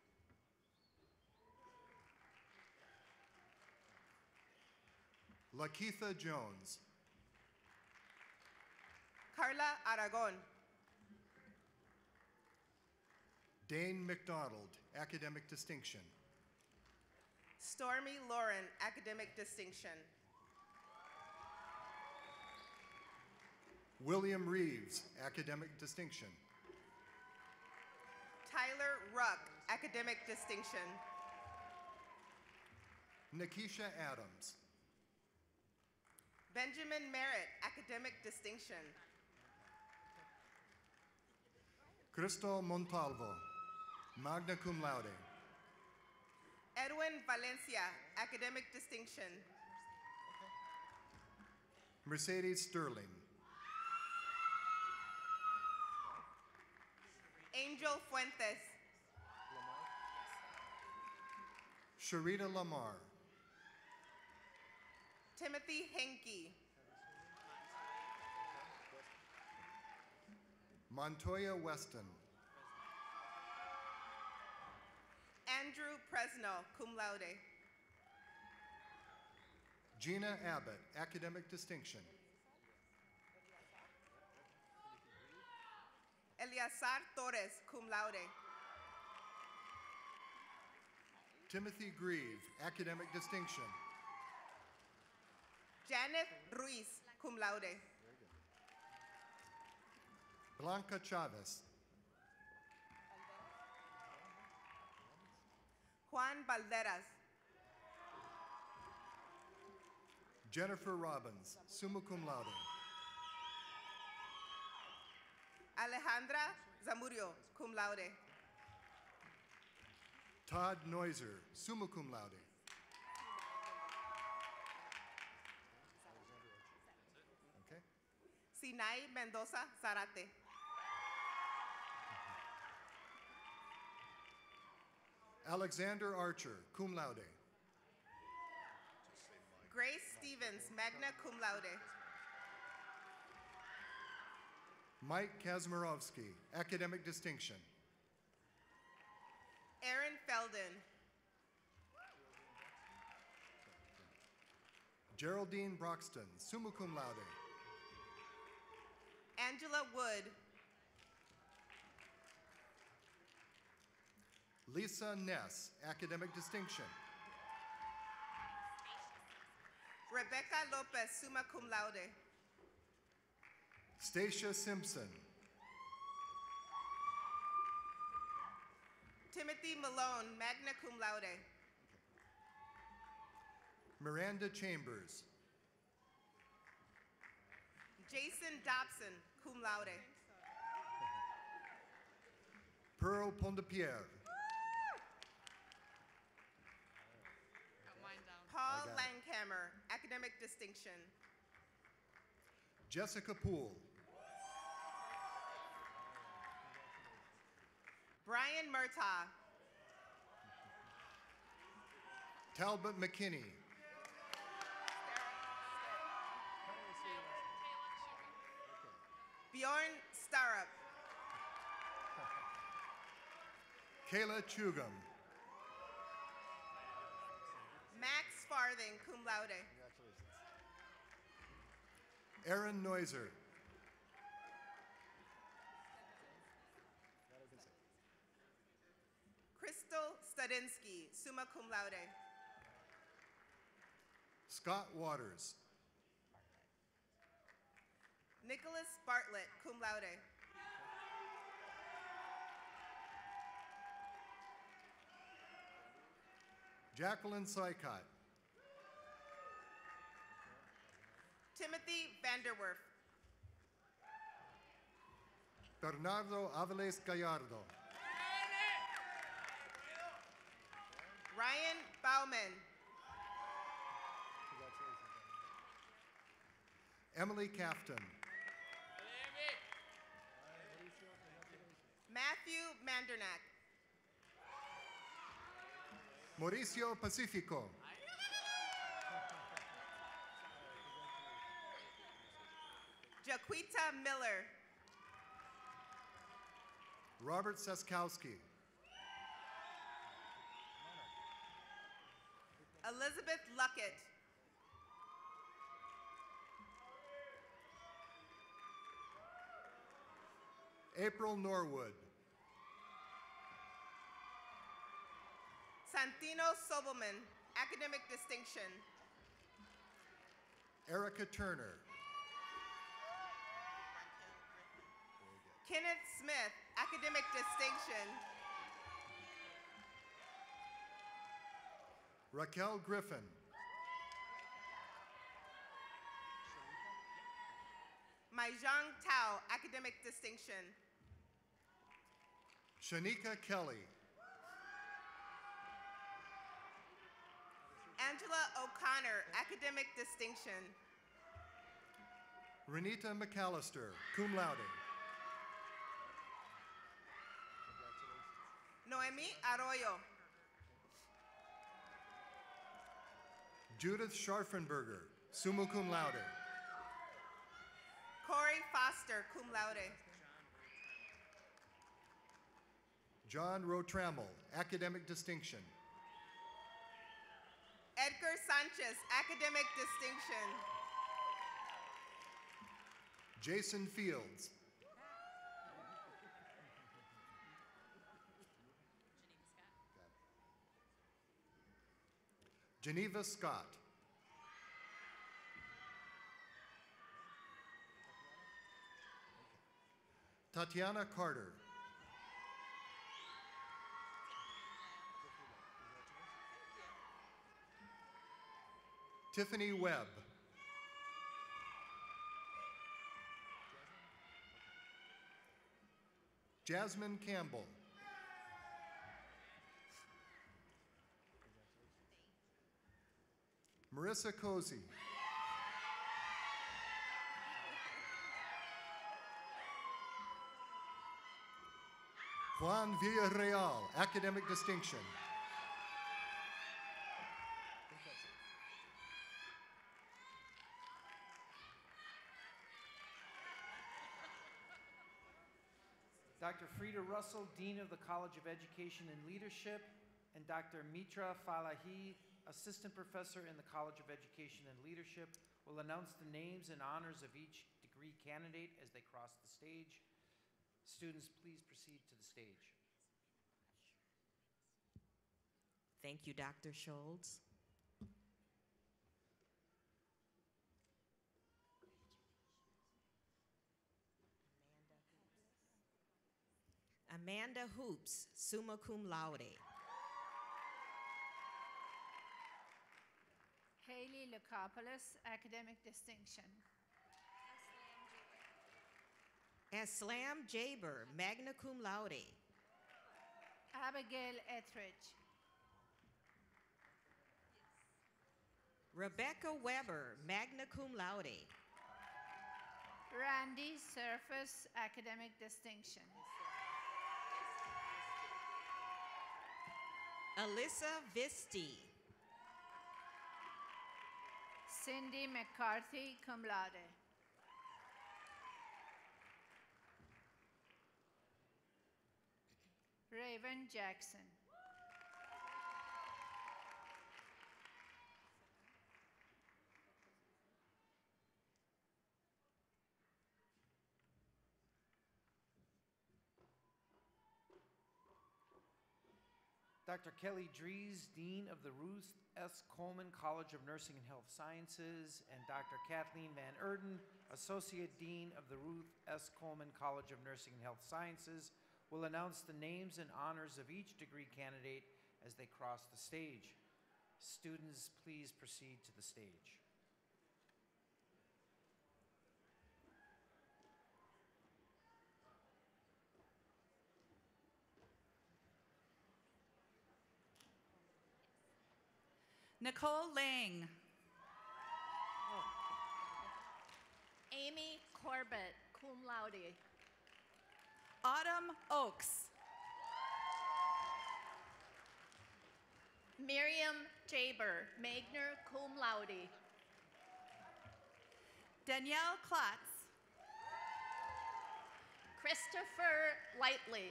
Lakeitha Jones. Carla Aragon. Dane McDonald, academic distinction. Stormy Lauren, academic distinction. William Reeves, academic distinction. Tyler Ruck, academic distinction. Nikisha Adams. Benjamin Merritt, academic distinction. Crystal Montalvo, magna cum laude. Edwin Valencia, academic distinction. Mercedes Sterling. Angel Fuentes. Sharita Lamar. Timothy Henke. Montoya Weston. Andrew Presnell, cum laude. Gina Abbott, academic distinction. Eleazar Torres, cum laude. Timothy Grieve, academic distinction. Janet Ruiz, cum laude. Blanca Chavez. Juan Valderas. Jennifer Robbins, summa cum laude. Alejandra Zamudio, cum laude. Todd Neuser, summa cum laude. Okay. Sinai Mendoza Zarate. Alexander Archer, cum laude. Grace Stevens, magna cum laude. Mike Kazmarowski, academic distinction. Aaron Feldon. Geraldine Broxton, summa cum laude. Angela Wood. Lisa Ness, academic distinction. Rebecca Lopez, summa cum laude. Stacia Simpson. Timothy Malone, magna cum laude. Miranda Chambers. Jason Dobson, cum laude. Pearl Pondepierre. Paul Langhammer, academic distinction. Jessica Poole. Brian Murtaugh. Talbot McKinney. Bjorn Starup. Kayla Chugum. Max Farthing, cum laude. Aaron Neuser. Crystal Studinsky, summa cum laude. Scott Waters. Nicholas Bartlett, cum laude. Jacqueline Sykott. Timothy Vanderwerf. Bernardo Avales Gallardo. Ryan Bauman. Emily Cafton. Matthew Mandernack. Mauricio Pacifico. Jaquita Miller. Robert Seskowski. Elizabeth Luckett. April Norwood. Santino Sobelman, academic distinction. Erica Turner. Kenneth Smith, academic distinction. Raquel Griffin. Maijang Tao, academic distinction. Shanika Kelly. Angela O'Connor, academic distinction. Renita McAllister, cum laude. Noemi Arroyo. Judith Scharfenberger, summa cum laude. Corey Foster, cum laude. John Rotrammel, academic distinction. Edgar Sanchez, academic distinction. Jason Fields. Geneva Scott. Tatiana Carter. Tiffany Webb. Jasmine Campbell. Marissa Cozy. Juan Villarreal, academic distinction. Doctor Frida Russell, Dean of the College of Education and Leadership, and Doctor Mitra Falahi, Assistant Professor in the College of Education and Leadership, will announce the names and honors of each degree candidate as they cross the stage. Students, please proceed to the stage. Thank you, Doctor Schultz. Amanda Hoops, summa cum laude. Haley Lukopoulos, academic distinction. Aslam Jaber, magna cum laude. Abigail Etheridge. Rebecca Weber, magna cum laude. Randy Surface, academic distinction. Alyssa Visti. Cindy McCarthy, cum laude. Raven Jackson. Doctor Kelly Dries, Dean of the Ruth S. Coleman College of Nursing and Health Sciences, and Doctor Kathleen Van Erden, Associate Dean of the Ruth S. Coleman College of Nursing and Health Sciences, will announce the names and honors of each degree candidate as they cross the stage. Students, please proceed to the stage. Nicole Lang. Amy Corbett, cum laude. Autumn Oaks. Miriam Jaber, magna cum laude. Danielle Klotz. Christopher Lightly.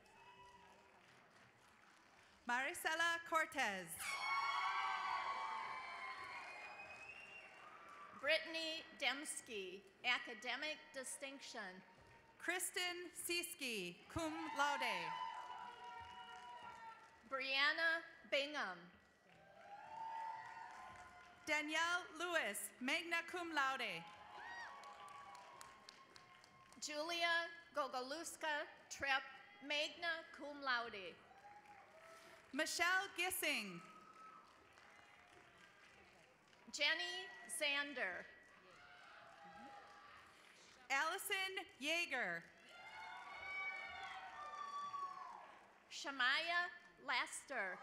Maricela Cortez. Brittany Dembski, academic distinction. Kristen Siski, cum laude. Brianna Bingham. Danielle Lewis, magna cum laude. Julia Gogaluska Tripp, magna cum laude. Michelle Gissing. Jenny Zander. Allison Yeager. Shamaya Laster.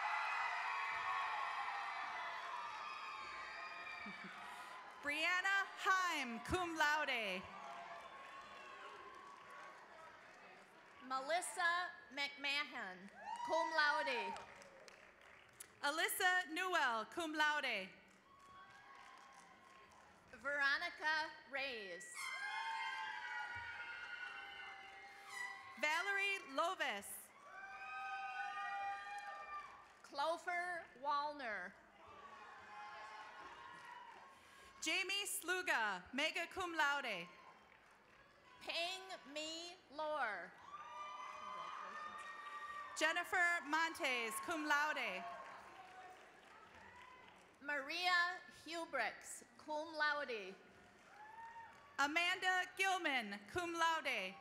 Brianna Heim, cum laude. Melissa McMahon, cum laude. Alyssa Newell, cum laude. Veronica Reyes. Valerie Lovis. Clover Wallner. Jamie Sluga, magna cum laude. Peng Mi Lor. Jennifer Montes, cum laude. Maria Hubricks, cum laude. Amanda Gilman, cum laude.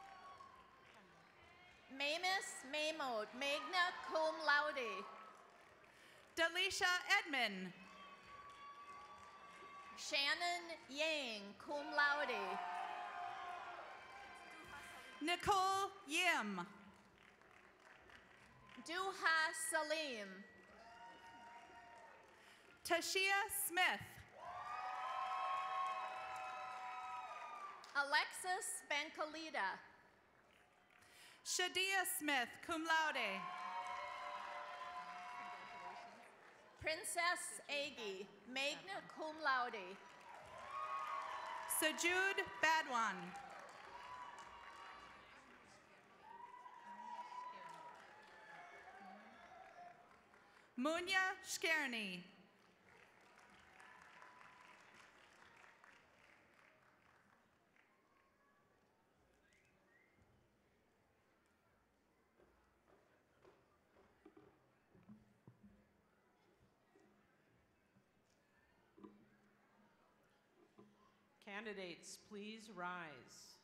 Mamus Maymode, magna cum laude. Delisha Edmond. Shannon Yang, cum laude. Nicole Yim. Duha Salim. Tashia Smith. Alexis Benkalita. Shadia Smith, cum laude. Princess Agi, magna cum laude. Sajud Badwan. Munya Shkerny. Candidates, please rise.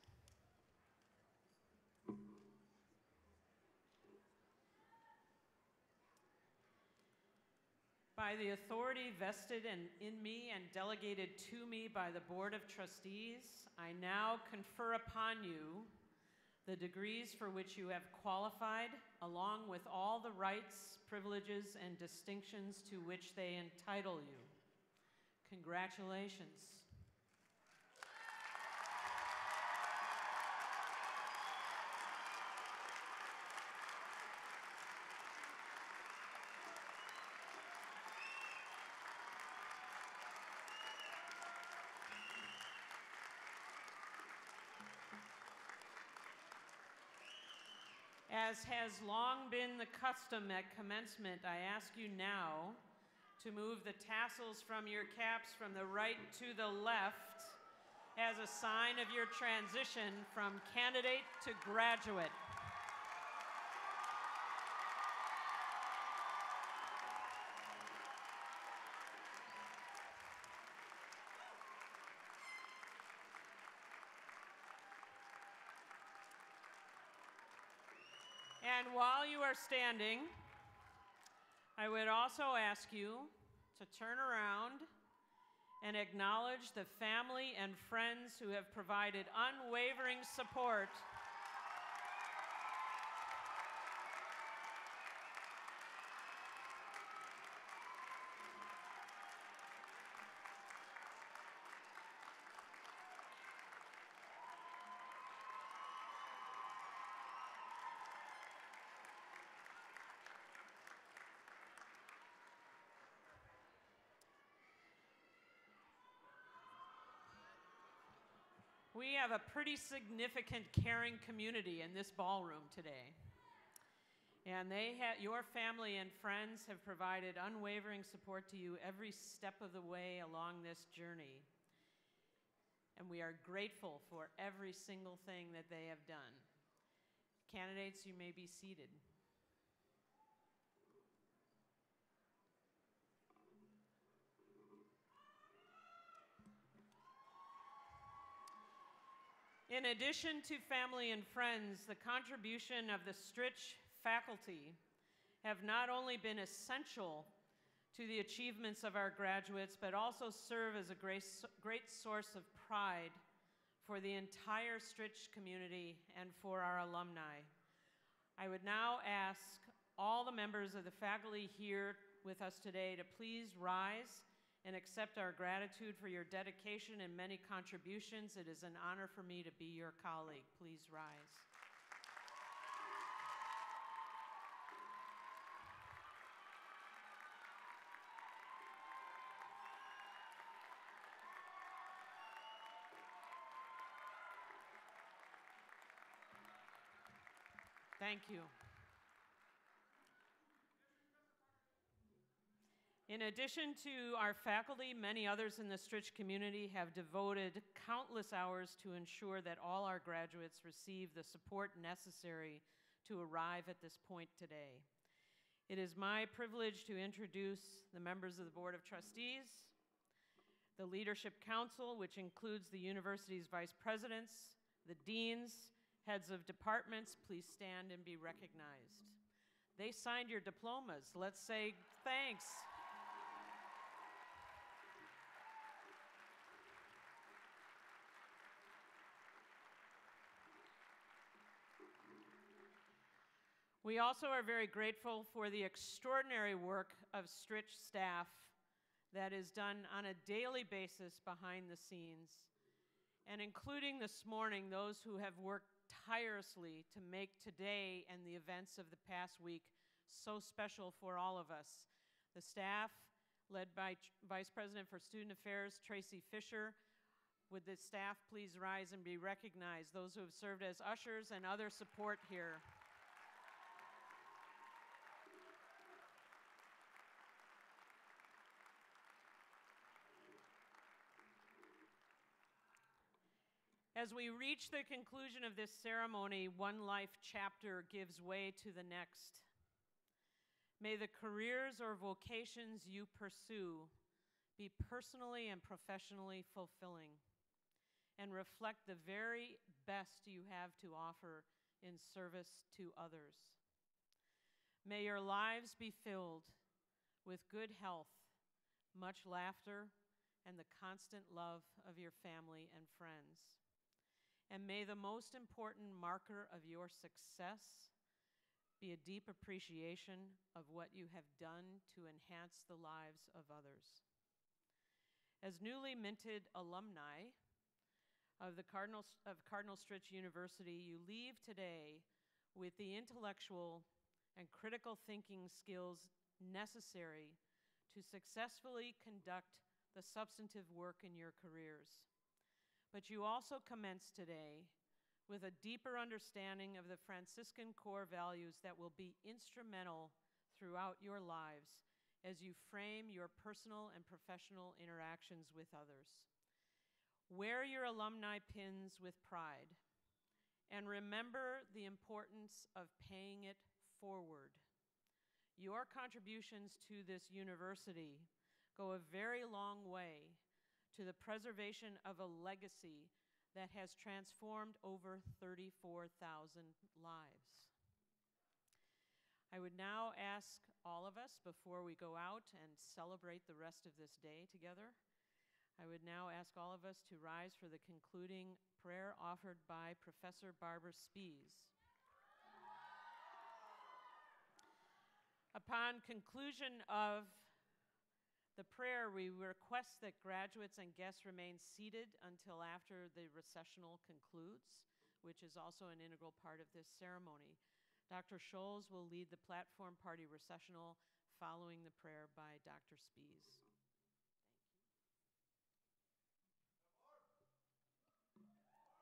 By the authority vested in, in me and delegated to me by the Board of Trustees, I now confer upon you the degrees for which you have qualified, along with all the rights, privileges, and distinctions to which they entitle you. Congratulations. As has long been the custom at commencement, I ask you now to move the tassels from your caps from the right to the left as a sign of your transition from candidate to graduate. And while you are standing, I would also ask you to turn around and acknowledge the family and friends who have provided unwavering support We have a pretty significant caring community in this ballroom today. And they ha- your family and friends have provided unwavering support to you every step of the way along this journey. And we are grateful for every single thing that they have done. Candidates, you may be seated. In addition to family and friends, the contribution of the Stritch faculty have not only been essential to the achievements of our graduates, but also serve as a great, great source of pride for the entire Stritch community and for our alumni. I would now ask all the members of the faculty here with us today to please rise and accept our gratitude for your dedication and many contributions. It is an honor for me to be your colleague. Please rise. Thank you. In addition to our faculty, many others in the Stritch community have devoted countless hours to ensure that all our graduates receive the support necessary to arrive at this point today. It is my privilege to introduce the members of the Board of Trustees, the Leadership Council, which includes the university's vice presidents, the deans, heads of departments. Please stand and be recognized. They signed your diplomas. Let's say thanks. We also are very grateful for the extraordinary work of Stritch staff that is done on a daily basis behind the scenes, and including this morning those who have worked tirelessly to make today and the events of the past week so special for all of us. The staff, led by Ch- Vice President for Student Affairs, Tracy Fisher. Would the staff please rise and be recognized? Those who have served as ushers and other support here. As we reach the conclusion of this ceremony, one life chapter gives way to the next. May the careers or vocations you pursue be personally and professionally fulfilling and reflect the very best you have to offer in service to others. May your lives be filled with good health, much laughter, and the constant love of your family and friends. And may the most important marker of your success be a deep appreciation of what you have done to enhance the lives of others. As newly minted alumni of the Cardinal, of Cardinal Stritch University, you leave today with the intellectual and critical thinking skills necessary to successfully conduct the substantive work in your careers. But you also commence today with a deeper understanding of the Franciscan core values that will be instrumental throughout your lives as you frame your personal and professional interactions with others. Wear your alumni pins with pride, and remember the importance of paying it forward. Your contributions to this university go a very long way to the preservation of a legacy that has transformed over thirty-four thousand lives. I would now ask all of us, before we go out and celebrate the rest of this day together, I would now ask all of us to rise for the concluding prayer offered by Professor Barbara Spies. Upon conclusion of the prayer, we request that graduates and guests remain seated until after the recessional concludes, which is also an integral part of this ceremony. Doctor Scholes will lead the platform party recessional following the prayer by Doctor Spies. Thank you.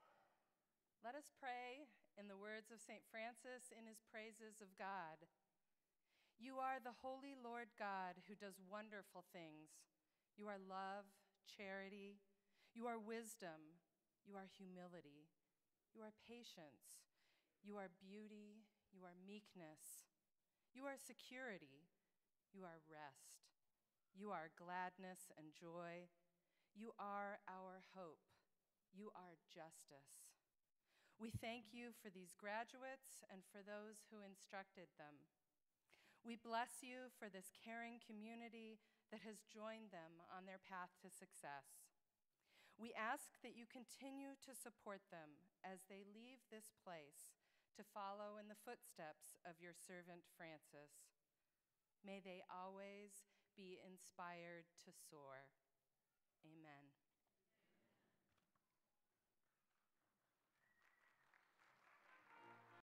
Let us pray in the words of Saint Francis in his praises of God. You are the holy Lord God who does wonderful things. You are love, charity. You are wisdom. You are humility. You are patience. You are beauty. You are meekness. You are security. You are rest. You are gladness and joy. You are our hope. You are justice. We thank you for these graduates and for those who instructed them. We bless you for this caring community that has joined them on their path to success. We ask that you continue to support them as they leave this place to follow in the footsteps of your servant Francis. May they always be inspired to soar. Amen.